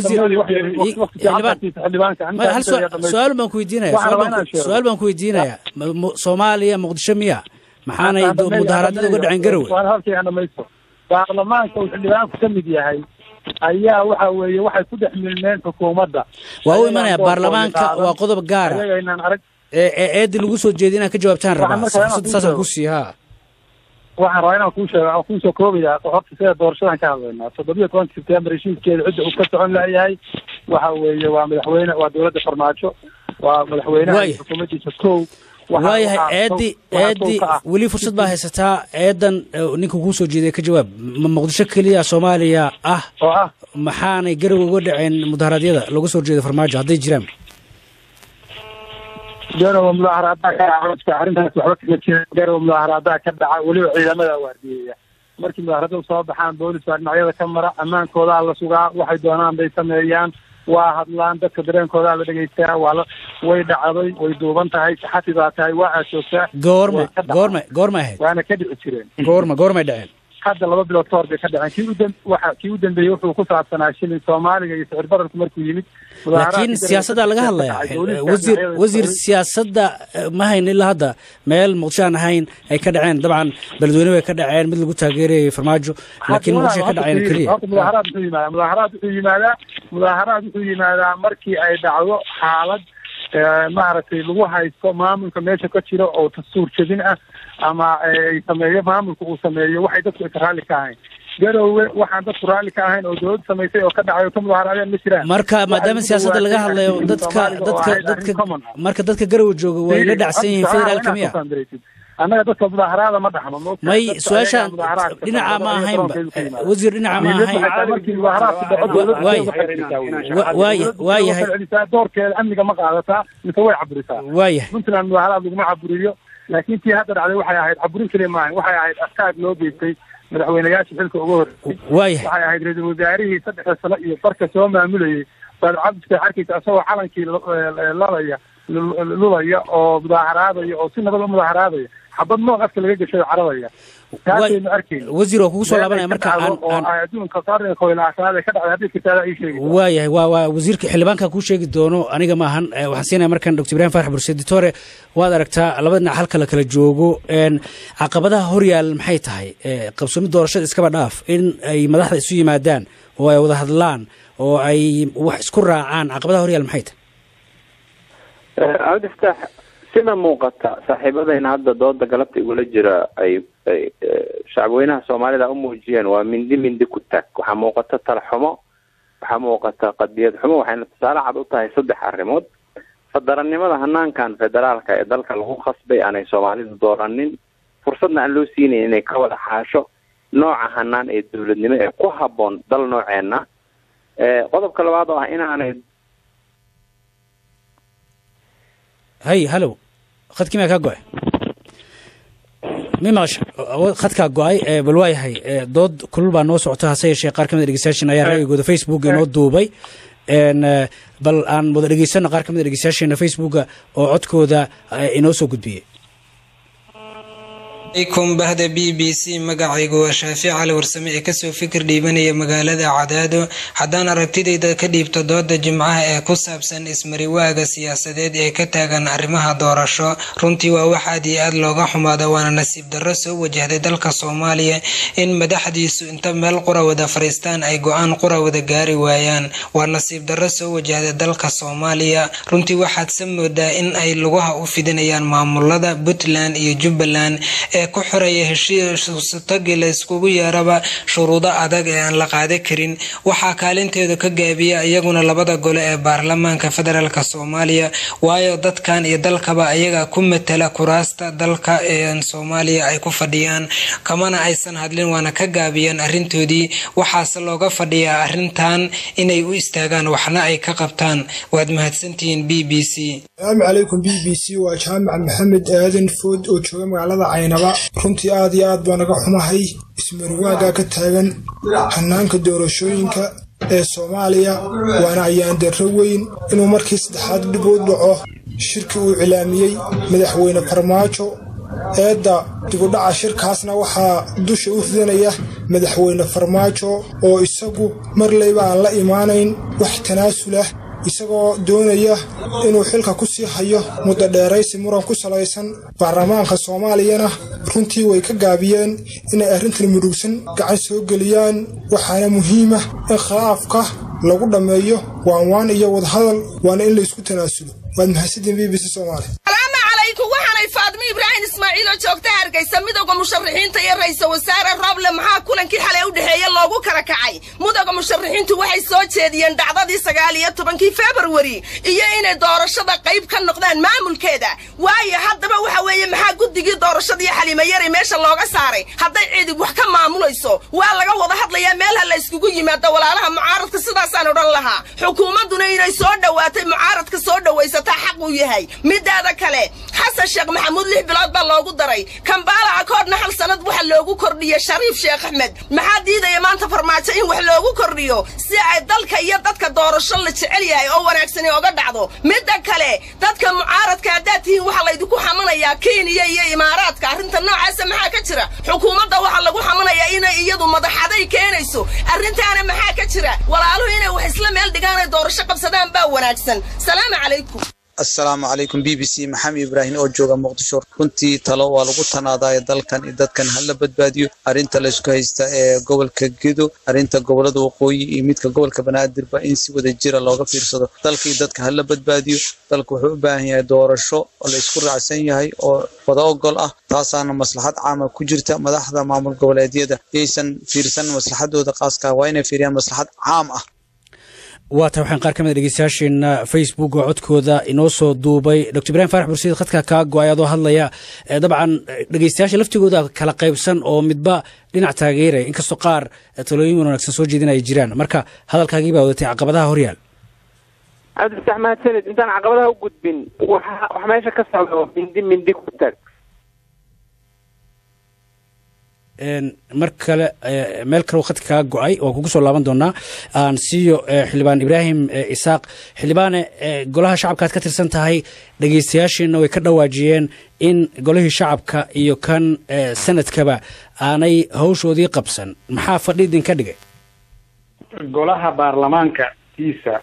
su'aal baan ku weydiinayaa Soomaaliya Muqdisho miya maxaanay mudaaharaadada uga dhaceen Garowe? baarlamaanka uu xildhibaanku ka mid yahay ayaa waxa weeye waxay ku dhex milmeen xukuumadda. waa u imanaya baarlamaanka waa qodob gaar ah eedi lagu soo jeedin inaad ka jawaabtaan rabaa saasaan ku siihaa. waxaan rabaa inaan kuu sheego aan kuusoo koobayaa horta sida doorashadan ka hadlaynaa 17 Sebtembar heshiiskeeda cidda uu ka socon layahay waxa weeye waa madaxweyne, waa dowladda farmaajo, waa madaxweynaha xukuumaddiisa kow. waayahay eedi weli fursad baa haysataa eedan ninka kuu soo jeeday ka jawaab. Muqdisho keliya Soomaaliya ah oo ah maxaanay Garowe uga dhaceen mudaharaadyada lagu soo jeeday farmaajo hadday jiraan? Garowe mudaharaadaa ka dhaca arrintaas waxba kaga jira. Garowe mudaharaadaa ka dhaca weliba ciidamada waardiyeya. markii mudaharaadyadu soo baxaan boolis baa dhinacyada ka mara, ammaankooda la sugaa, waxay doonaan bay sameeyaan, waa hadlaan, dadka dareenkooda la dhageystaa, way dhacday, way duuban tahay, saxafi baa tahay, waa aashoogtaa. goorma ahayd waana ka dhici jireen. goormay dhaceen? hadda 2 bilood ka hor bay ka dhaceen. kii u dambeeyey wuxuu ku saabsanaa shilin Soomaaliga iyo sicir bararku markuu yimid. laakiin siyaasadda laga hadlayaa wasiir siyaasadda ma hayn ilaa hadda meel Muqdisho aan ahayn ay ka dhaceen. dabcan beledweyne way ka dhaceen mid lagu taageerayay farmaajo, laakiin Muqdisho ka dhaceen kaliya. mudaaharaad wuxuu yimaadaa markii ay dhacdo xaalad maaragtay lagu haysto maamulka meesha ka jira oo dastuur jebin ah ama ay sameeyo maamulka uu sameeyo waxay dadku raalli ka ahayn. Garowe waxaan dadku raalli ka ahayn oo dowladda samaysay oo ka dhacay oo ka mudaaharaadeen ma jiraan. marka maadaama siyaasadda laga hadlayo dadka Garowe jooga way la dhacsan yihiin federaalka miya? annaga dadka mudaaharaada ma dhaxmo. may su'aasha dhinaca ma ahayn wasiir dhinaca ma ahayn. markii mudaaharaadku dhaco waayahay doorkeeda amniga ma qaadataa mise way caburisaa. waayahay puntland mudaaharaad laguma caburiyo, laakiin tii hadda dhacday waxay ahayd caburin keliya maahan, waxay ahayd askaag loo geystay madaxweynayaasha xilka ugu horreeyay. waxay ahayd ra-iisul wasaarihii 3 sano iyo barka soo maamulayay baad cabdiska xarkiisa asagoo calankii lulaya oo mudaaharaadaya oo si nabad u mudaaharaadaya, xabad nool afka laga gashay carabaya. taasaynu arkayna. wasiir waa kugu soo laabanaya marka adduunka qaarna koylaashaada ka dhacday haddii kitaada ii sheegi. waayahay waa wasiirka xildhibaanka kuu sheegi doono aniga ma ahan. waxaan siinaya markan Dr. Ibrahim Faarax Burse Ditore, waad aragtaa labada dhinac halka la kala joogo. caqabadaha horyaal maxay tahay? qabsoomid doorashada iskaba dhaaf in ay madaxda isu yimaadaan oo ay wada hadlaan oo ay wax isku raacaan. caqabadaha horyaal maxay tahay? cabdifataax sida muuqata saaxiibadayna hadda dooda galabta igula jira ay shacabweynaha Soomaalida u muujiyeen waa mindi ku tag. waxaa muuqata talaxumo, waxaa muuqata qadiyad xumo, waxayna tusaale cad u tahay 3 arrimood. federaalnimada hanaankan federaalka ee dalka lagu khasbay aanay Soomaalidu dooranin, fursadna aan loo siinayn inay ka wada xaasho nooca hanaan ee dowladnimo ee ku habboon dal nooceena. qodobka labaad oo ah inaanay هلو خدك ما كاغوي ميماش خدك غوي بلواي هي دود كل با نو سوقتها hase yeeshee qaar kamid dhageystayaashan ayaa raayigooda Facebook inoo duubay bal aan wada dhageysano qaar kamid dhageystayaashan Facebook oo codkooda inoo soo gudbiyay. عليكم بهذا BBC magacaygu waa Shaafic Ali Warsame ee ka soo fikir dhiibanaya magaalada Cadaado. haddaan aragtidayda ka dhiibto dooda Jimcaha ee ku saabsan ismariwaaga siyaasadeed ee ka taagan arrimaha doorasho, runtii waa wax aad iyo aad looga xumaado, waana nasiib darro soo wajahday dalka Soomaaliya in madaxdiisu inta meel qura wada fariistaan ay go'aan qura wada gaari waayaan. waa nasiib darro soo wajahday dalka Soomaaliya. runtii waxaad samoodaa in ay lugaha u fidinayaan maamulada Puntland iyo Jubbaland ee ku xiraya heshiistagi la iskugu yeeraba shuruudo adag ee aan la qaadan karin waxaa kaalinteedu ka gaabiya iyaguna labada gole ee baarlamaanka federaalka Soomaaliya waayo dadkan iyo dalkaba ayaga ku matala kuraasta dalka ee Soomaaliya ay ku fadhiyaan kamana aysan hadlin waana ka gaabiyeen arintoodii waxaas looga fadhiyaa arintan inay u istaagaan waxna ay ka qabtaan waad mahadsantihiin BBC. Assalaamu calaykum BBC waa Jaamac Maxamed Aadan Food oo jooga magaalada Caynaba runtii aad iyo aad baan naga xumahay ismarwaaga ka taagan hanaanka doorashooyinka ee Soomaaliya waana ayaan darro weyn inuu markii saddexaad dib u dhaco shirki uu cilaamiyay madaxweyne Farmaajo eeda dib u dhaca shirkaasna waxaa dusha u ridanaya madaxweyne Farmaajo oo isagu marlayba aan la imaanayn wax tanaasul ah isagoo doonaya inuu xilka ku sii hayo muddo dheeraysi muran ku salaysan baarlamaanka Soomaaliyana runtii way ka gaabiyeen inay arrintan mudugsan gacan soo geliyaan waxaana muhiim ah in khilaafka lagu dhameeyo waan iyo wadahadal waana in la isku tanaasulo waad mahadsantihiin BBC Soomaali. فاطمة إبراهيم إسماعيل وجوكتا هرقيسا مدوغو مشرحين تايا رئيس وزارة رابلة محا كولن كي حالي ودهيا اللوغو كركعي مدوغو مشرحين توحي سوچيديان دعضادي سقالية طبانكي فبروري إيا إنا دورشدا قيب كان نقدان مامل كيدا وايا هادبا وحاوية محا قدقي دورشدا يحالي مياري ميشا اللوغا ساري هادا عيدي وحكا مامل ايسو والاغا وضحاد ليا ميلها اللي اسكوكو يمادا ولالاها معارض كسيدا سانو رالها حكومة دونا إنا يسودا واتي معارض كسودا ويساتا حقو يهي مدادا كالي حسن شيخ محمود لح بلاد baa loogu daray Kampala akoodna hal sanad waxa loogu kordhiyay Shariif Sheekh Ahmed maxaa diiday maanta Farmaajo in wax loogu kordhiyo si ay dalka iyo dadka doorasho la jecel yahay oo wanaagsan uga dhacdo midda kale dadka mucaaradka hadaatiin waxa la idinku xamanayaa Kenya iyo Imaaraadka arrinta noocaas maxaa ka jira xukuumadda waxa lagu xamanayaa inay iyadu madaxaday keenayso arrintaana maxaa ka jira walaaluhu inay wax isla meel dhigaan doorasho qabsadaan baa wanaagsan salaam calaykum. السلام عليكم BBC محمد إبراهيم oo jooga Muqdisho runtii talo waa lagu tanaaday dalkan iyo dadkan hal badbaadiyo arinta la isku haysta ee gobolka Gedo arinta gobolada waqooyi iyo midka gobolka Banaadir ba in si wada jira looga fiirsado dalka iyo dadka hal badbaadiyo dalku wuxuu u baahan yahay doorasho oo la isku raacsan yahay oo wada ogol ah taasana maslaxad caam ah ku jirta madaxda maamul goboleedyada aysan fiirsan maslaxadooda qaaska waa inay fiiriyaan maslaxad caam ah waata waxaan qaar ka mid dhageystayaasheena Facebook oo codkooda inoo soo duubay Dr. Ibrahim Farax Bursiid khadka ka go'ayado hadlaya dabcan dhageystayaasha laftigooda kala qaybsan oo midba dhinac taageeray inkastoo qaar talooyin wanaagsan soo jeedinaya jiraan marka hadalkaagii baa wadatay caqabadaha horyaal عبد الرحمن سند intaan caqabadaha u gudbin waxa meesha ka socdo mindi ku tag markale meel kale waqti ka go'ay oo kugu soo laaban doona aan siiyo xildhibaan Ibrahim Isaaq xildhibaan golaha shacabka ka tirsan tahay dhageystayaasheena way ka dhawaajiyeen in golihii shacabka iyo kan sanadkaba aanay hawshoodii qabsan maxaa fadhiidin ka dhigay golaha baarlamaanka tiisa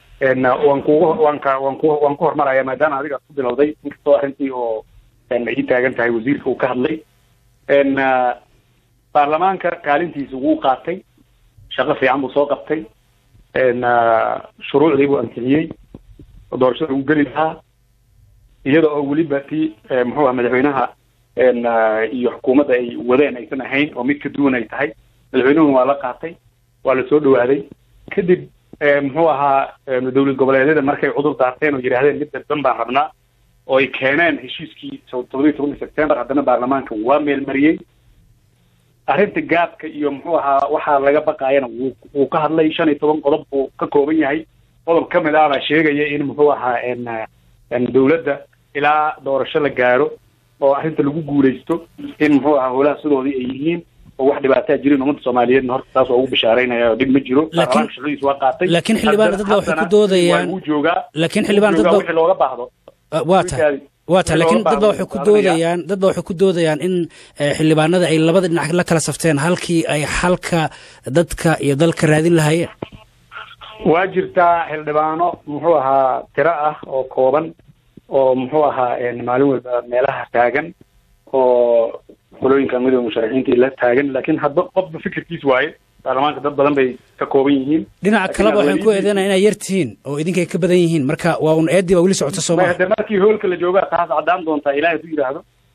waan ku hormaraya maadaama adiga ku bilowday inkastoo arrintii oo ay taagan tahay wasiirka uu ka hadlay baarlamaanka kaalintiisa ugu qaatay shaqo fiican buu soo qabtay shuruucdii buu ansixiyey doorashada uu geli lahaa iyada oo weliba tii muxuu ahaa madaxweynaha iyo xukuumadda ay wadeen aysan ahayn oo mid ka duwan ay tahay madaxweynuhuna waa la qaatay waa la soo dhawaaday kadib muxuu ahaa dowlad goboleedyada markay cudur daarteen oo yidhaahdeen mid dadban baan rabnaa oo ay keeneen heshiiskii 17 September haddana baarlamaanka waa meelmariyey arrinta gaabka iyo muxuu ahaa waxa laga baqaayana uu ka hadlay 15 qodob uu ka kooban yahay qodob ka mid ah baa sheegaya in muxuu ahaa dowladda ilaa doorasho la gaaro oo arrinta lagu guuleysto in muxuu ahaa howlaha sidoodii ay yihiin oo wax dhibaato jirin ummadda Soomaaliyeed horta taas oo ugu bishaareynaya dib ma jiro shaqadiisu waa qaatay laakiin xildhibaan dad waxay ku doodayaan laakiin xildhibaan dad wixii looga baahdo waata laakiin dad waxay ku doodayaan in xildhibaanada ay labada dhinac la kala safteen halkii ay xalka dadka iyo dalka raadin lahaayeen waa jirtaa xildhibaano muxuu ahaa tiro ah oo kooban oo muxuu ahaa maalin walba meelaha taagan oo qolooyinka midowga musharaxiinta la taagan laakiin hadba qofba fikirkiis waaye baarlamaanka dad badan bay ka kooban yihiin dhinaca kale waxaan ku eedeynaa inay yar tihiin oo idinkay ka badan yihiin marka waa un eedii waa weli socota Soomaaliya markii hoolka la joogaa taas cadaan doonta ilaahay u yiraahdo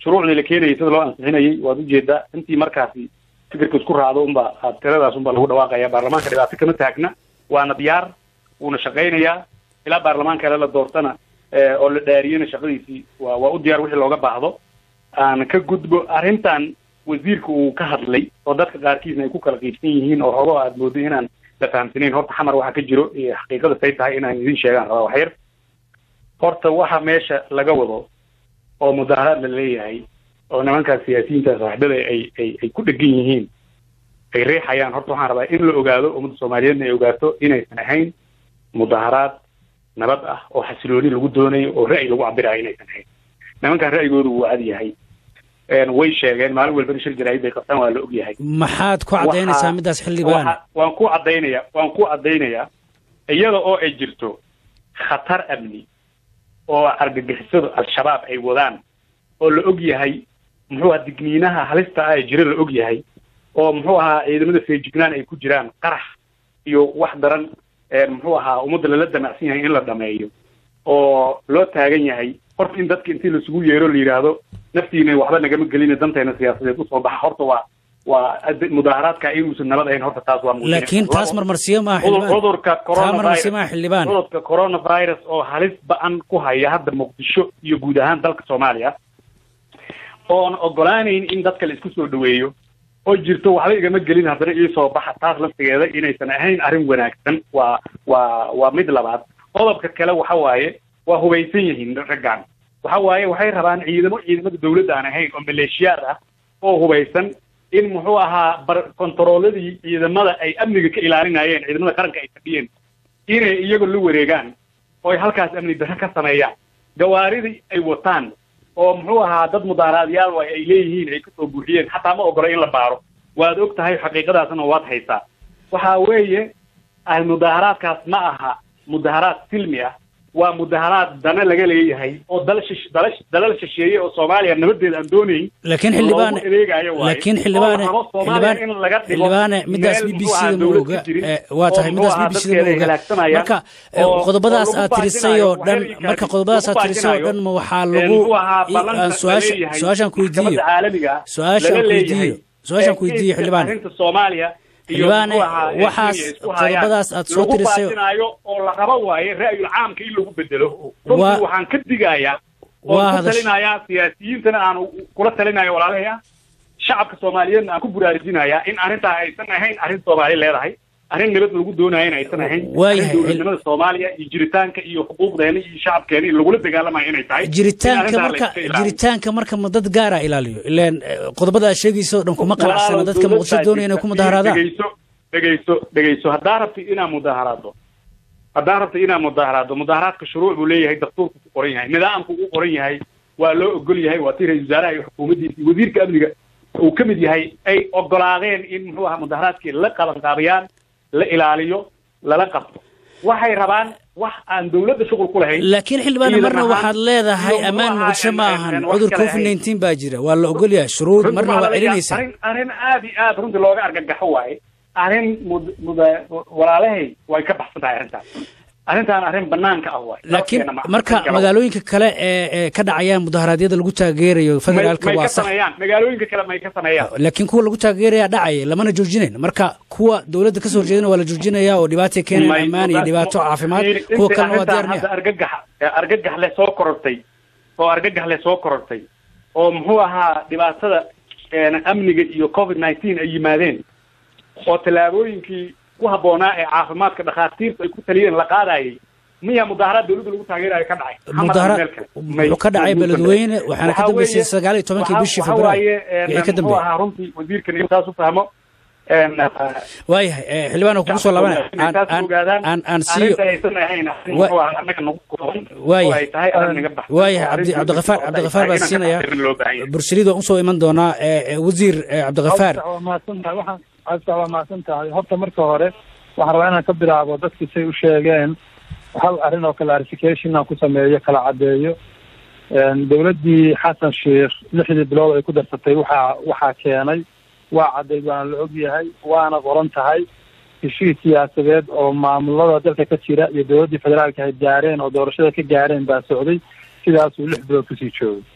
shuruucdii la keenayay sida loo ansixinayay waad ujeedaa intii markaasi fikirka isku raacdo unba tiradaas unba lagu dhawaaqaya baarlamaanka dhibaato kama taagna waana diyaar wuuna shaqaynayaa ilaa baarlamaanka kale la doortana oo la dhaariyana shaqadiisii waa u diyaar wixii looga baahdo aan ka gudbo arrintan wasiirka uu ka hadlay oo dadka qaarkiisna ay ku kala qiibsan yihiin oo xogo aad moodo inaan la fahamsanayn horta xamar waxa ka jiro iyo xaqiiqada say tahay inaan idin sheegaan rabaa waxyar horta waxa meesha laga wado oo mudaharaad la leeyahay oo nimankaas siyaasiyiinta saaxiibada ay ku dhegan yihiin ay riixayaan horta waxaan rabaa in la ogaado ummadda Soomaaliyeedna ay ogaato inaysan ahayn mudaharaad nabad ah oo xasilooni lagu doonayo oo ra'yi lagu cabirayo inaysan ahayn nimankan ra'yigoodu wuu cad yahay way sheegeen maalin walba shir jaraa'id ay qabtaan waa la og yahay maxaad ku cadeynaysaa midaas xildhibaan waan ku cadeynayaa iyada oo ay jirto khatar amni oo argagixisada al-shabaab ay wadaan oo la og yahay muxuu ahaa digniinaha halista ah ee jira la og yahay oo muxuu ahaa ciidamada feejignaan ay ku jiraan qarax iyo wax daran muxuu ahaa ummadda lala damacsan yahay in la dhameeyo oo loo taagan yahay horta in dadka intii laisugu yeero la yidhaahdo naftiina waxba nagama gelina danteena siyaasadeed usoo baxa horta waa mudaaharaadka inuusan nabad ahayn horta taas waa laakiin taas marmarsiyo ma cudurka coronavirus oo halis ba'an ku haya hadda muqdisho iyo guud ahaan dalka Soomaaliya oon ogolaanayn in dadka la isku soo dhaweeyo oo jirto waxba igama gelin haddana ii soo baxa taas laftigeeda inaysan ahayn arrin wanaagsan waa mid labaad qodobka kale waxa waaye waa hubaysan yihiin raggan waxa waaye waxay rabaan ciidamada dawladda aan ahayn oo maleeshiyaad ah oo hubaysan in muxuu ahaa kontarooladii ciidamada ay amniga ka ilaalinayeen ciidamada qaranka ay fadhiyeen inay iyagu la wareegaan oo ay halkaas amni darro ka sameeyaan gawaaridii ay wataan oo muxuu ahaa dad mudaaraadyaal ay leeyihiin ay kasoo buuxiyeen xataa ma ogola in la baaro waad og tahay xaqiiqadaasna waad haysaa waxa weeye mudaaharaadkaas ma aha mudaharaad silmi ah waa mudaharaad dana laga leeyahay oo dalal shisheeye oo Soomaaliya nabadeeda aan doonayn laakiin xildhibaan midaas BBC mooga waa tahay midaas BBC mooga marka qodobadaas aad tirisay oo dhan ma waxaa lagu su'aashan ku weydiiyo xildhibaan Soomaaliya xildhibaan waxaas qodobadaas aad soo tirisay oo la rabo waaye ra'yul caamka in lagu bedelo waxaan ka digayaa oo ku talinayaa siyaasiyiintana aan kula talinayo walaalahaya shacabka Soomaaliyeedna aan ku buraarujinayaa in arrintaa aysan ahayn arrin Soomaali leedahay arrin nabad lagu doonayo in aysan ahayn dowladnimada Soomaaliya iyo jiritaanka iyo xuquuqdeena iyo shacabkeena lagula dagaalamayo inay tahay jiritaanka marka ma dad gaar ah ilaaliyo ileen qodobada sheegayso dhan kuma qanacsana dadka muqdisho doonayna inay ku mudaharaadaan dhageyso haddaa rabti inaa mudaharaado mudaharaadka shuruuc buu leeyahay dastuurku ku qoran yahay nidaamku uu qoran yahay waa loo ogol yahay waa tii ra'iisul wasaaraha iyo xukuumaddiisa wasiirka amniga uu ka mid yahay ay ogolaadeen in muxuu ahaa mudaharaadkii la qabanqaabiyaan la ilaaliyo lala qabto waxay rabaan wax aan dawladda shughul ku lahayn laakiin xildhibaan marna waxaad leedahay ammaan muqdisho ma ahan cudur COVID-19 baa jira waa la ogol yahay shuruud marna waa celinaysaa arrin aad iyo aad runtii looga argagaxo waaye arrin walaalahay way ka baxsan tahay arrintaan arrin banaanka ah waay laakiin marka magaalooyinka kale ee ka dhacayaan mudaharaadyada lagu taageerayo federaalka waa sax magaalooyinka kale may ka sameeyaan laakiin kuwa lagu taageeraya dhacay lamana joojinayn marka kuwa dawladda ka soo jeedina waa la joojinaya oo dhibaato keenay ammaan iyo dhibaato caafimaad kuwa kale waa diyaar miya argagax leh soo korortay oo muxuu ahaa dhibaatada amniga iyo COVID-19 ay yimaadeen oo talaabooyinkii ku haboonaa ee caafimaadka dhakhaatiirta ay ku taliyeen la qaadayay miya mudaharaad dawladda lagu taageerayo ka dhacay wuxuu ka dhacay beledweyne waxaana ka dambeysay 19 bishii Febraayo wixii ka dambeeyay runtii wasiirkan intaas u fahmo waayahay xildhibaan ku soo laabanay aan siiyo waayahay cabdiqafaar baa siinaya bursaliid waan usoo iman doonaa wasiir cabdiqafaar waa mahadsan tahay horta marka hore waxaan rabaa inaan ka bilaabo dadkii say u sheegeen hal arrin oo clarification aan ku sameeyo kala caddeeyo dawladdii xasan sheekh 6 bilood ay ku darsatay waxaa keenay waa caddeyd waana la og yahay waana qoran tahay heshiis siyaasadeed oo maamulada dalka ka jira iyo dawladdii federaalka ay gaareen oo doorashada ka gaareen baa socday sidaasuu 6 bilood kusii joogay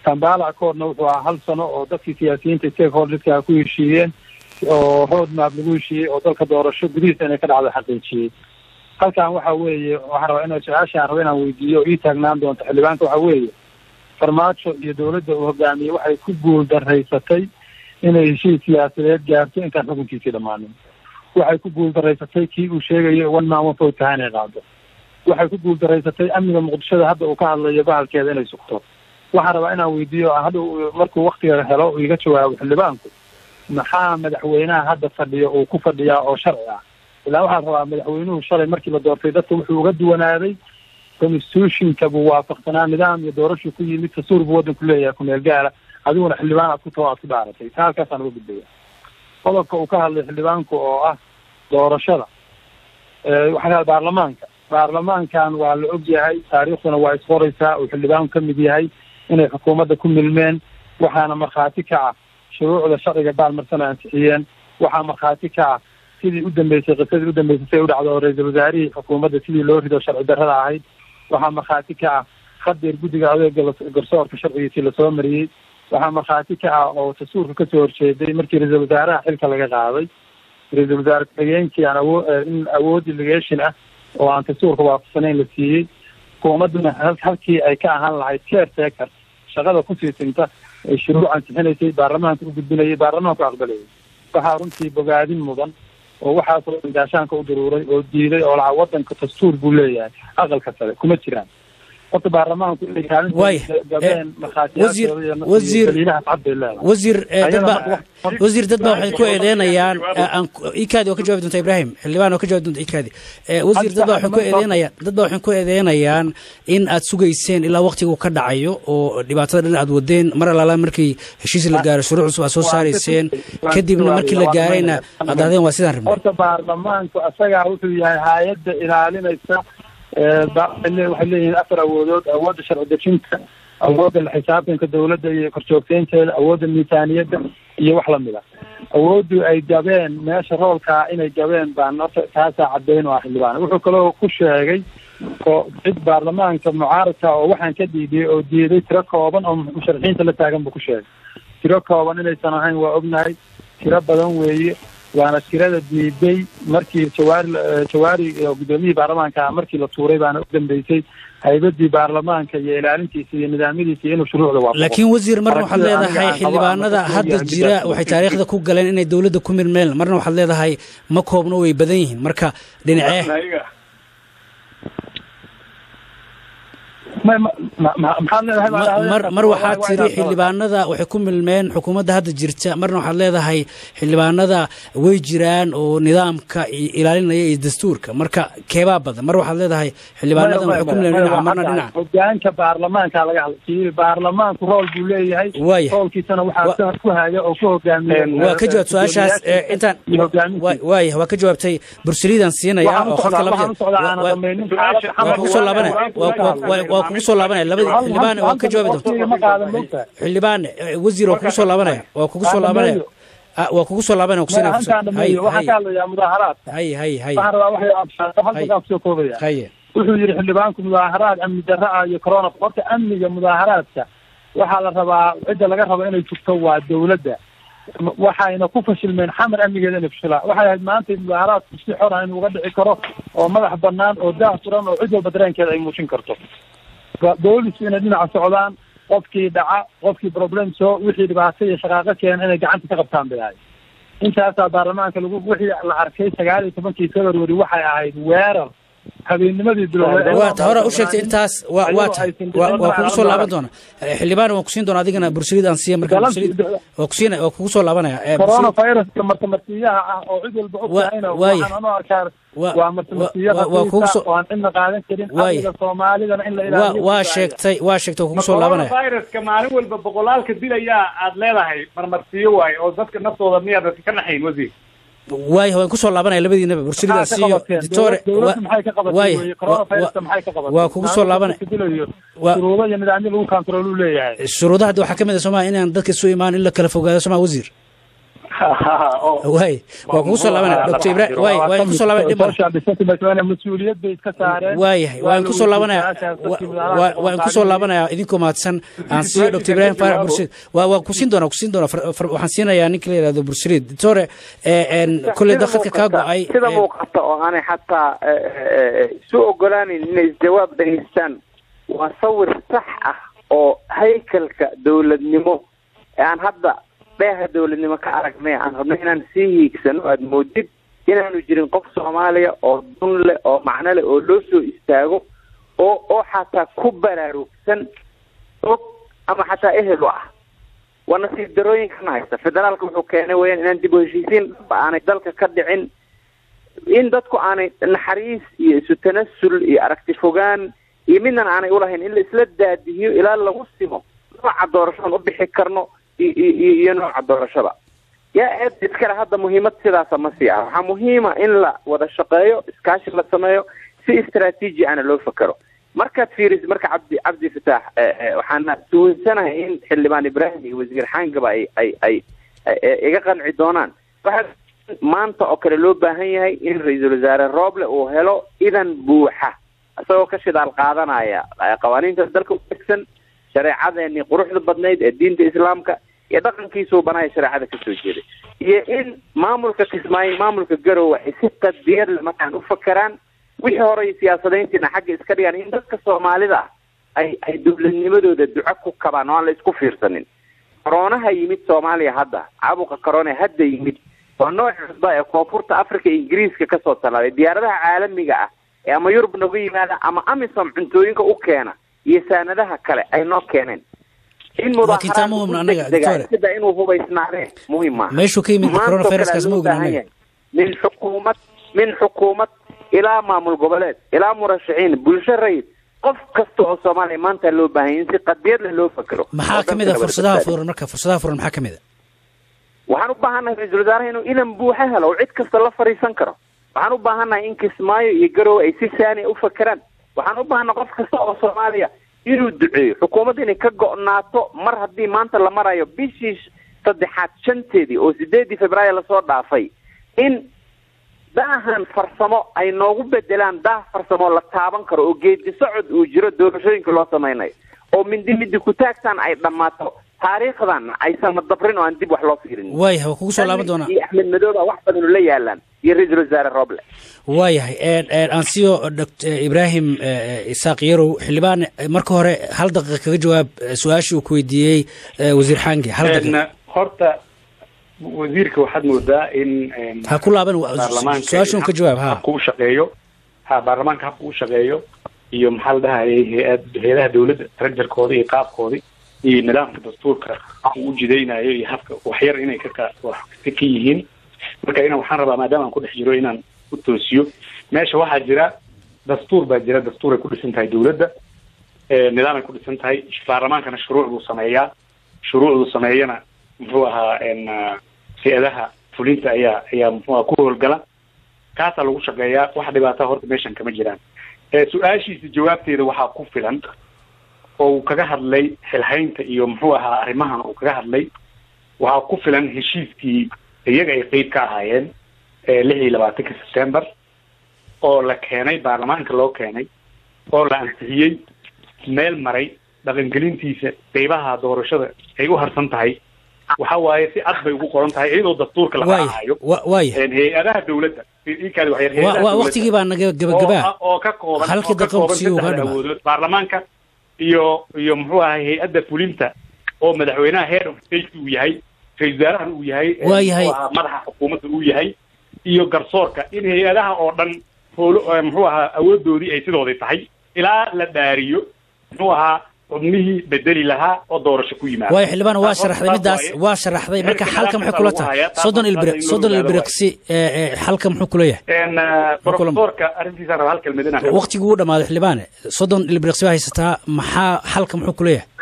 Kampala Accord-na wuxuu ahaa 1 sano oo dadkii siyaasiyiinta stakeholderska ku heshiiyeen oo roadmap lagu heshiiyey oo dalka doorasho gudihiisa inay ka dhacdo xaqiijiyey. halkan waxa weeye waxaan rabaa inaan su-aashaan rabo inaan weydiiyo ii taagnaan doonto xildhibaanka waxa weeye farmaajo iyo dowladda uu hogaamiyey waxay ku guuldaraysatay inay heshiis siyaasadeed gaarto intaan xukunkiisii dhammaanin. waxay ku guuldaraysatay kii uu sheegayay one man one vote inay qaado. waxay ku guuldaraysatay amniga muqdishada hadda uu ka hadlayo bahalkeeda inay sugto. waxaan rabaa inaan weydiiyo hadda markuu waktiga helo uu iga jawaabo xildhibaanku maxaa madaxweynaha hadda fadhiyo uu ku fadhiyaa oo sharci ah. ilaa waxaan rabaa madaxweynuhu shalay markii la doortay dadka wuxuu uga duwanaaday constitutionka buu waafaqsanaa nidaam iyo doorasho ku yimid dastuur buu waddanku leeyahay kumeel gaara adiguna xildhibaan aad ku too aad ku dhaaratay taa halkaasaan uga gudbaya. qodobka uu ka hadlay xildhibaanku oo ah doorashada waxaa baarlamaankan waa la og yahay taariikhduna waa isqoraysaa uu xildhibaanku ka mid yahay inay xukuumadda ku milmeen waxaana markhaati ka ah shuruucda sharciga baalmarsana ansixiyeen waxaa markhaati ka ah sidii u dambeysay qisadii u dambeysay say u dhacdo oo ra-iisul wasaarihii xukuumadda sidii loo rido sharci darrada ahayd waxaa markhaati ka ah hadeer guddiga adeega garsoorka sharcigiisii lasoo mariyey waxaa markhaati ka ah oo dastuurka kasoo horjeeday markii ra-iisul wasaaraha xilka laga qaaday ra-iisul wasaare ku-xigeenkii aan in awood delegation ah oo aan dastuurka waafaqsanayn la siiyey xukuumadduna halkii ay ka ahaan lahayd caretaker shaqada kusii sinta ay shuruuc ansixinaysay baarlamaanka u gudbinayay baarlamaanku aqbalayay waxaa runtii bogaadin mudan oo waxaasoo gaashaanka u daruuray oo diiday oo lahaa waddanka dastuur buu leeyahay aqalka sare kuma jiraan horta baarlamaanku inay kaalin wasiir dad baa waxay ku eedeynayaan ikaadi oo ka jawaabi doonta Ibrahim xildhibaan oo ka jawaabi doonta ikaadi wasiir dad baa waxay ku eedeynayaan in aad sugayseen ilaa waqtigu ka dhacayo oo dhibaatada dhan aad wadeen mar alaala markii heshiis la gaaro shuruuc cusub aad soo saarayseen kadibna markii la gaarayna aad aadeen waa sidaan rabnay. horta baarlamaanku asagaa wuxuu yahay hay'adda ilaalinaysa waxay leeyihiin 4 awoodood awoodda sharci dejinta awoodda la xisaabtanka dowladda iyo korjoogteynteeda awoodda miisaaniyadda iyo wax lamid ah awooddu ay gabeen meesha roolkaa inay gabeen baan horta taasaa caddeyn oo ah xildhibaan wuxuu kaloo ku sheegay oo cid baarlamaanka mucaaradka oo waxaan ka diidiyey oo diiday tiro kooban oo musharaxiinta la taagan buu ku sheegay tiro kooban inaysan ahayn waa ognahay tiro badan weeye waana tirada diiday markii jawaari gudoomiyihii baarlamaanka markii la tuuray baana u dambeysay haybadii baarlamaanka iyo ilaalintiisa iyo nidaamyadiisa inuu shuruucda waafaqo. laakiin wasiir marna waxaad leedahay xildhibaanada hadda jira waxay taariikhda ku galeen inay dowladda ku milmeen marna waxaad leedahay ma koobno way badan yihiin marka dhinacee mar waxaad tiri xildhibaanada waxay ku milmeen xukuumadda hadda jirta marna waxaad leedahay xildhibaanada way jiraan oo nidaamka ilaalinaya iyo dastuurka marka keebaa badan mar waxaad leedahay xildhibaanadan waxay ku milmeen dhinaca marna dhinaca hogaanka baarlamaanka laga hadlay baarlamaanku rool buu leeyahay roolkiisana waxaa ku haya oo ku hogaamiya waa ka jawaab su-aashaas intaan waa ka jawaabtay bursaliidan siinaya oo khadka laba waa kugu soo laabanaya labadii xildhibaan waa ka jawaabi doonta xildhibaan wasiir waa kugu soo laabanaya waa kugu soo laabanaya waxaan ka hadlayaa mudaaharaad wuxuu yidhi xildhibaanku mudaaharaad amni darra ah iyo corona horta amniga mudaaharaadka waxaa la rabaa cidda laga rabo inay jugto waa dowladda waxayna ku fashilmeen xamar amnigeeda inay fashilaa waxay ahayd maanta mudaaharaadku si xor ah inuu uga dhici karo oo madax banaan oo daah furan oo cid walba dareenkeeda ay muujin karto boolisku inay dhinaca socdaan qofkii dhaca qofkii problem soo wixii dhibaato iyo shaqaaqo keena inay gacanta ka qabtaan bay ahayd intaasaa baarlamaanka wixii la arkay 19 February waxay ahayd weerar habeennimadii waata hore u sheegtay intaas waa kugu soo laaban doona xildhibaan waan ku siin doona adigana bursaliid aan siiya markaa bursaliid oo ku siinay oo kugu soo laabanaya coronavirus martiyaha ah oo cid walba ogtaayna waxaan arkaa waa martiyaha oo aan inna qaadan karin ardayda Soomaalidana in la ilaaliyo waa sheegtay oo kugu soo laabanaya coronaviruska maalin walba boqolaalka dilaya aad leedahay marmartiyo waay oo dadka naftooda miyaad ka naxayn wasiir واي هو كوسو لابناي لبدينا برسليدا سيو دكتور واي وكوسو لابناي شروطه nidaamyo lagu control u leeyahay shuruudaha waxa kamid ah Soomaaliya inaan dadka soo iimaan illa kala fogaado Soomaaliya wasiir واي وكوسو لابنا دكتور ابراهيم واي كوسو لابنا مسؤوليات bay iska saareen واي كوسو لابنا كوسو لابنا idinku maadsan aan si dr ibraahim farax bursid waa ku siin doona waxaan siinayaa ninka la yiraahdo bursid doctor kulli dakhadka ka go'ay sida muuqata oo aan xataa soo ogolaanin inay jawaab dhageystaan waa sawir sax ah oo haykalka dawladnimo aan hadda beeha dawladnimo ka aragnay aan rabnay inaan sii hiigsano aad moodid inaanu jirin qof Soomaaliya oo dun leh oo macna leh oo loo soo istaago oo xataa ku baraarugsan ama xataa ehel ah wana si darooyinka haysta federaalka wuxuu keenay weeyaan inaan dib u heshiisiin aanay dalka ka dhicin in dadku aanay naxariis iyo isu tanaasul iyo aragti fogaan iyo midna aanay u lahayn in la isla daadiyo ilaa lagu simo nooca doorasho u bixi karno iyo nooca doorashada yaa iskala hadda muhiimad sidaas ma siiya waxa muhiima in la wada shaqeeyo iskaashi la sameeyo si istiraatiiji ana loo fakaro marka fiiris marka cabdi fataax waxaan suunsanahay in xildhibaan ibraahim iyo wasiir xaangaba ay iga qanci doonaan waxa maanta oo kale loo baahan yahay in ra'iisul wasaare Roble uu helo idan buuxa asagoo ka shidaal qaadanaya qawaaniinta dalka u degsan shareecadeeni quruxda badnayd ee diinta islaamka iyo dhaqankiisu banay shareecada ka soo jeeday iyo in maamulka Kismaayo maamulka Garowe ay si qadiyad leh markaan u fakaraan wixii hore siyaasadeyntina xagga iska dhigaan in dadka Soomaalida ay dawladnimadooda duco ku kabaan oo la isku fiirsanin corona yimid Soomaaliya hadda caabuqa corona hadda yimid oo nooc cusub ah koonfurta Afrika Ingiriiska ka soo talaaday diyaaradaha caalamiga ah ee ama Yurub nagu yimaada ama amisom cuntooyinka u keena iyo saanadaha kale ay noo keeneen in mudaharaadka anaga sida inuu hubaysnaadeen muhiim ah meeshu ka yimid corona virus kaas ma ognaanay min xukuumad ilaa maamul goboleed ilaa murashaxiin bulsho rayid qof kasta oo Soomaaliya maanta loo baahan yahay si qadiyad leh loo fakaro maxaa kamid ah fursadaha furan maxaa kamid ah waxaan u baahanahay ra'iisul wasaaraha inuu idan buuxa helo cid kasta la fariisan karo waxaan u baahanahay in Kismaayo iyo Garowe ay si saani u fakaraan waxaan u baahanahay qof kasta oo Soomaaliya inuu duceeyo xukuumadda inay ka go'naato mar haddii maanta la marayo bishii 3 oo 8 Febraayo la soo dhaafay in daahan farsamo ay noogu bedelaan daah farsamo la taaban karo oo geedi socod uu jiro doorashooyinka loo sameeyay oo mindi ku taagtaan ay dhamaato taariikhdan aysan dabrin oo aan dib wax loo fiirin way ha kugu soo laaban doona Axmed Madoobe wax badan la yaalan iyo ra'iisul wasaare Roble way aan siyo Dr. Ibraahim Isaaq Yarow xildhibaan marka hore hal daqiiqo kaga jawaab su'aashii uu ku weydiiyay wasiir Xangi hal daqiiqo horta wasiirka waxaad moodaa in ha ku laaban su'aashan ka jawaab ha ku shaqeeyo baarlamaanka ku shaqeeyo iyo maxal dhahay hay'adaha dawladda tarajarkooda iyo qaabkooda iyo nidaamka dastuurka uu jideynayo iyo habka waxyar inay ka yihiin marka inaan waxaan rabaa maadaama aan ku dhex jiro inaan u toosiyo meesha waxaa jira dastuur baa jira dastuur ay ku dhisan tahay dawladda nidaam ay ku dhisan tahay baarlamaankana shuruucdu sameeyana muxuu ahaa hay'adaha fulinta ayaa muxuu ku howlgala kaasa lagu shaqeeyaa wax dhibaato horta meeshan kama jiraan su'aashiisa jawaabteeda waxaa ku filan oo uu kaga hadlay xilhaynta iyo muxuu ahaa arrimahan uu kaga hadlay waxaa ku filan heshiiskii iyaga ay qayb ka ahaayeen 26 September oo la keenay baarlamaanka loo keenay oo la ansixiyay meel maray dhaqangelintiisa qaybaha doorashada ay u harsan tahay waxa waaye si cad bay ugu qoran tahay iyadoo dastuurka la raacayo hay'adaha dawladda waqtigii baa naga gabagabaa oo ka kooban halkii daqiiqo uu ka dhawaado baarlamaanka iyo muxuu ahaa hay'adda fulinta oo madaxweynaha head of state uu yahay ra'iisul wasaaraha uu yahay madaxa xukuumadda uu yahay iyo garsoorka in hay'adaha oo dhan muxuu ahaa awoodoodii ay sidooday tahay ilaa la dhaariyo muxuu ahaa xubnihii bedeli lahaa oo doorasho ku yimaada way xildhibaan waa sharaxday marka xalka maxay kula tahay 30 ilbiriqsi xalka muxuu kula yahay professorka arrintiisa raba hal kelmad inaan waqtigu uu dhamaaday xildhibaan 30 ilbiriqsi waa haysataa maxaa xalka muxuu kula yahay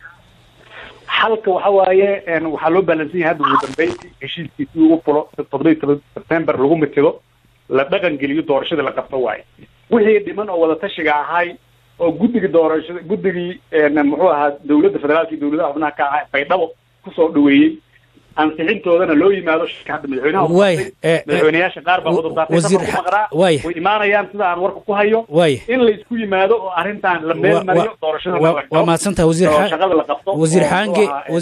xalka waxa waaye waxaa loo balansan yahay hadda ugu dambeyntii heshiiskiisii ugu fulo 17 September lagu mitido la dhaqan geliyo doorashada la qabto waaye wixii dhiman oo wada tashiga ahay oo guddiga doorashada guddigii muxuu ahaa dawladda federaalka iyo dawladaha xubnaha ka ah baydhabo ku soo dhaweeyay ansixintoodana loo yimaado shirkadda madaxweynaha madaxweynayaasha qaar baa cudurdaartay way imaanayaan sida aan warka ku hayo in la isku yimaado oo arrintan la meel mariyo doorashada waa mahadsantahay shaqada la qabto wasiir xaange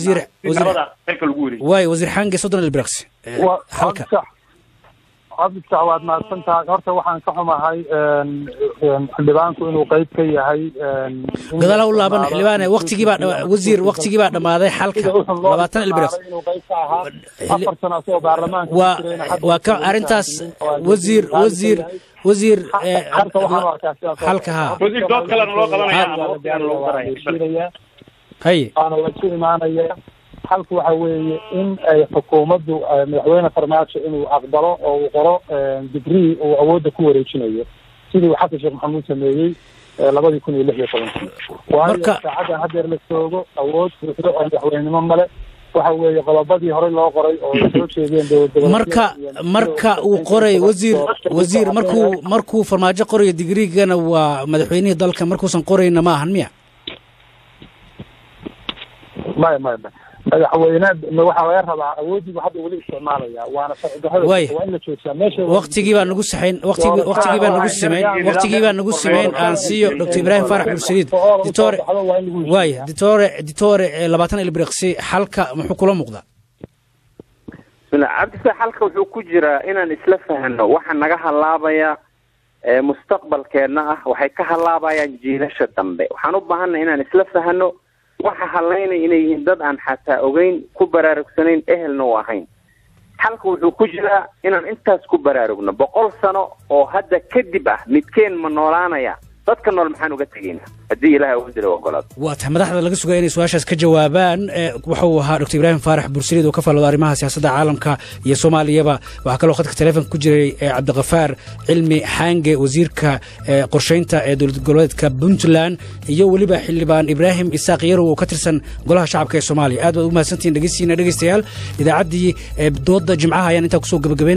wasiir xaange soddon ilbiraqsi halka cabditax waad mahadsantahay horta waxaan ka xumahay xildhibaanku inuu qayb ka yahay gadaal u laaban xildhibaane waqtigii baa dhamaaday xalka 20 ilbiraqsi afar sano soo baarlamaanka waa ka arintaas wasiir halka ha wasiir dood kale loo qabanaya hay ana la imaanaya halku waxa weeye in ay xukuumaddu madaxweyne farmaajo inuu aqbalo oo uu qoro degree uu awoodda ku wareejinayo sidii uu xasan sheekh maxamuud sameeyey 2016 marka saacada hadeer la joogo awood buuxda oo madaxweynenimo male waxa weeye qodobadii hore loo qoray oo soo jeedeen dowladda marka uu qoray wasiir markuu farmaajo qorayo degreegana waa madaxweynihii dalka markuusan qorayna ma ahan miya madaxweynaha waxa laga rabaa awoodiiba hadda weli isticmaalaya waana sharci darrada waa in la joogtaa meesha waqtigii baa nagu saxayn waqtigii baa nagu sameyn aan siiyo Dr. Ibrahim Faarax Bursaliid ditore 20 ilbiraqsi halka muxuu kula muuqdaa cabdi halka wuxuu ku jiraa inaan isla fahanno waxa naga halaabaya mustaqbalkeena ah waxay ka halaabayaan jiilasha dambe waxaan u baahanay inaan isla fahanno waxa halaynay inay yihiin dad aan xataa ogeyn ku baraarugsanayn ehelna u ahayn halka wuxuu ku jiraa inaan intaas ku baraarugno 100 sano oo hadda kadib ah midkeen ma noolaanaya dadka nool maxaan uga tegaynaa haddii ilaahay uu dilo ogolaado waa tahay madaxda laga sugay inay su'aashaas ka jawaabaan wuxuu ahaa Dr. Ibrahim Faarax Bursaliid oo ka falooda arrimaha siyaasadda caalamka iyo Soomaaliyaba waxa kale oo khadka telefoon ku jiray Cabdiqafaar Cilmi Xaange wasiirka qorsheynta ee dowlad goboleedka Puntland iyo waliba xildhibaan Ibrahim Isaaq Yarow oo ka tirsan golaha shacabka ee Soomaaliya aad baad u mahadsantiin dhageystayaal idaacaddii doodda Jimcaha ayaan inta ku soo gabagabeyn